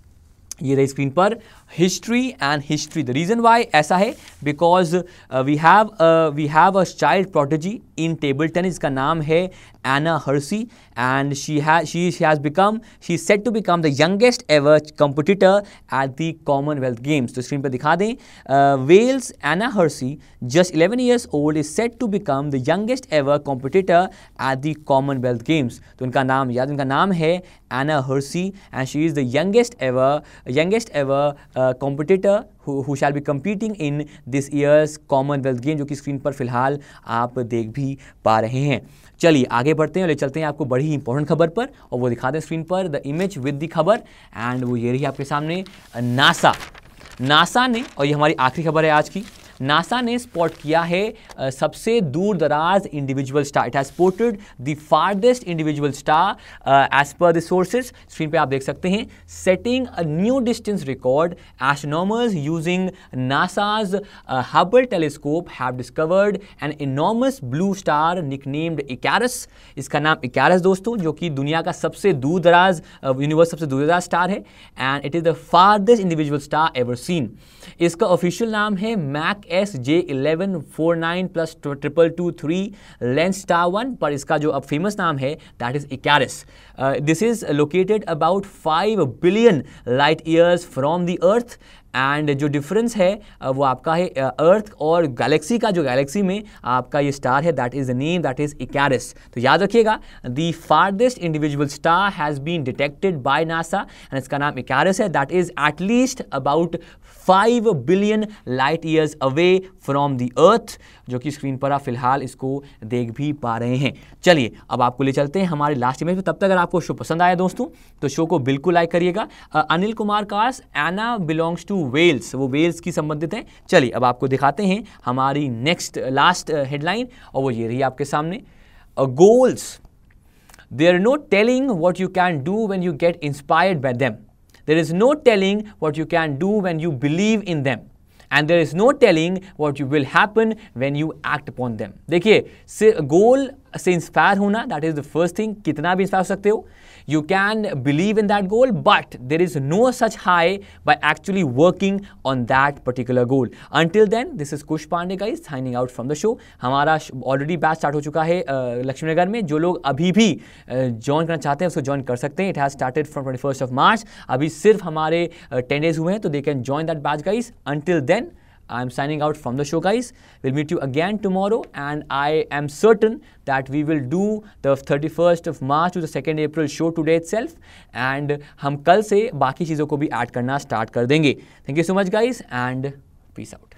ये रही स्क्रीन पर history and history. The reason why ऐसा है because we have we have a child prodigy in table tennis, इसका नाम है Anna Hersey, and she has she, she has become she is said to become the youngest ever competitor at the Commonwealth Games. तो screen पर दिखा दें, Wales Anna Hersey, just eleven years old, is said to become the youngest ever competitor at the Commonwealth Games. तो इनका नाम याद, इनका नाम है Anna Hersey and she is the youngest ever youngest ever uh, competitor who, who shall be competing in this year's Commonwealth Game, जो कि screen पर फिलहाल आप देख भी पा रहे हैं। चलिए आगे बढ़ते हैं और ले चलते हैं आपको बड़ी ही इंपॉर्टेंट खबर पर, और वो दिखा दें स्क्रीन पर द इमेज विद द खबर। एंड वो ये रही आपके सामने नासा नासा ने, और ये हमारी आखिरी खबर है आज की, नासा ने स्पॉट किया है uh, सबसे दूर दराज individual star. It has spotted the farthest individual star edge पर द सोर्सेज। स्क्रीन पे आप देख सकते हैं, setting a new distance record, astronomers using NASA's Hubble telescope have discovered an enormous blue star nicknamed Icarus. इसका नाम इकैरस दोस्तों, जो कि दुनिया का सबसे दूर दराज यूनिवर्स सबसे दूर दराज स्टार है and it is the farthest individual star ever seen. इसका ऑफिशियल नाम है MACS J eleven four nine plus triple two three lens star one, पर इसका जो अब फेमस नाम है that is Icarus. This is located about five billion light years from the earth and जो डिफरेंस है वो आपका है अर्थ और गैलेक्सी का, जो गैलेक्सी में आपका ये स्टार है that is the name that is Icarus. तो याद रखिएगा, the farthest individual star has been detected by NASA and इसका नाम इकैरस है, that is at least about five billion light years away from the earth, जो कि screen पर आप फिलहाल इसको देख भी पा रहे हैं। चलिए अब आपको ले चलते हैं हमारी लास्ट इमेज में। तब तक अगर आपको शो पसंद आया दोस्तों तो शो को बिल्कुल लाइक करिएगा। अनिल कुमार कास, एना बिलोंग्स टू वेल्स, वो वेल्स की संबंधित हैं। चलिए अब आपको दिखाते हैं हमारी नेक्स्ट लास्ट हेडलाइन, और वो ये रही आपके सामने, goals, there are no telling what you can do when you get inspired by them, there is no telling what you can do when you believe in them, and there is no telling what you will happen when you act upon them. देखिए गोल से inspire होना, that is the first thing. कितना भी inspire हो सकते हो, you can believe in that goal, but there is no such high by actually working on that particular goal. Until then, this is Kush Pandey guys signing out from the show. हमारा already batch start हो चुका है लक्ष्मीनगर में। जो लोग अभी भी join करना चाहते हैं उसको ज्वाइन कर सकते हैं। It has started from twenty first of March. अभी सिर्फ हमारे टेन डेज हुए हैं, तो they can join that batch guys. Until then I am signing out from the show, guys. We'll meet you again tomorrow, and I am certain that we will do the thirty-first of March to the second April show today itself, and हम कल से बाकी चीज़ों को भी add करना start कर देंगे. Thank you so much, guys, and peace out.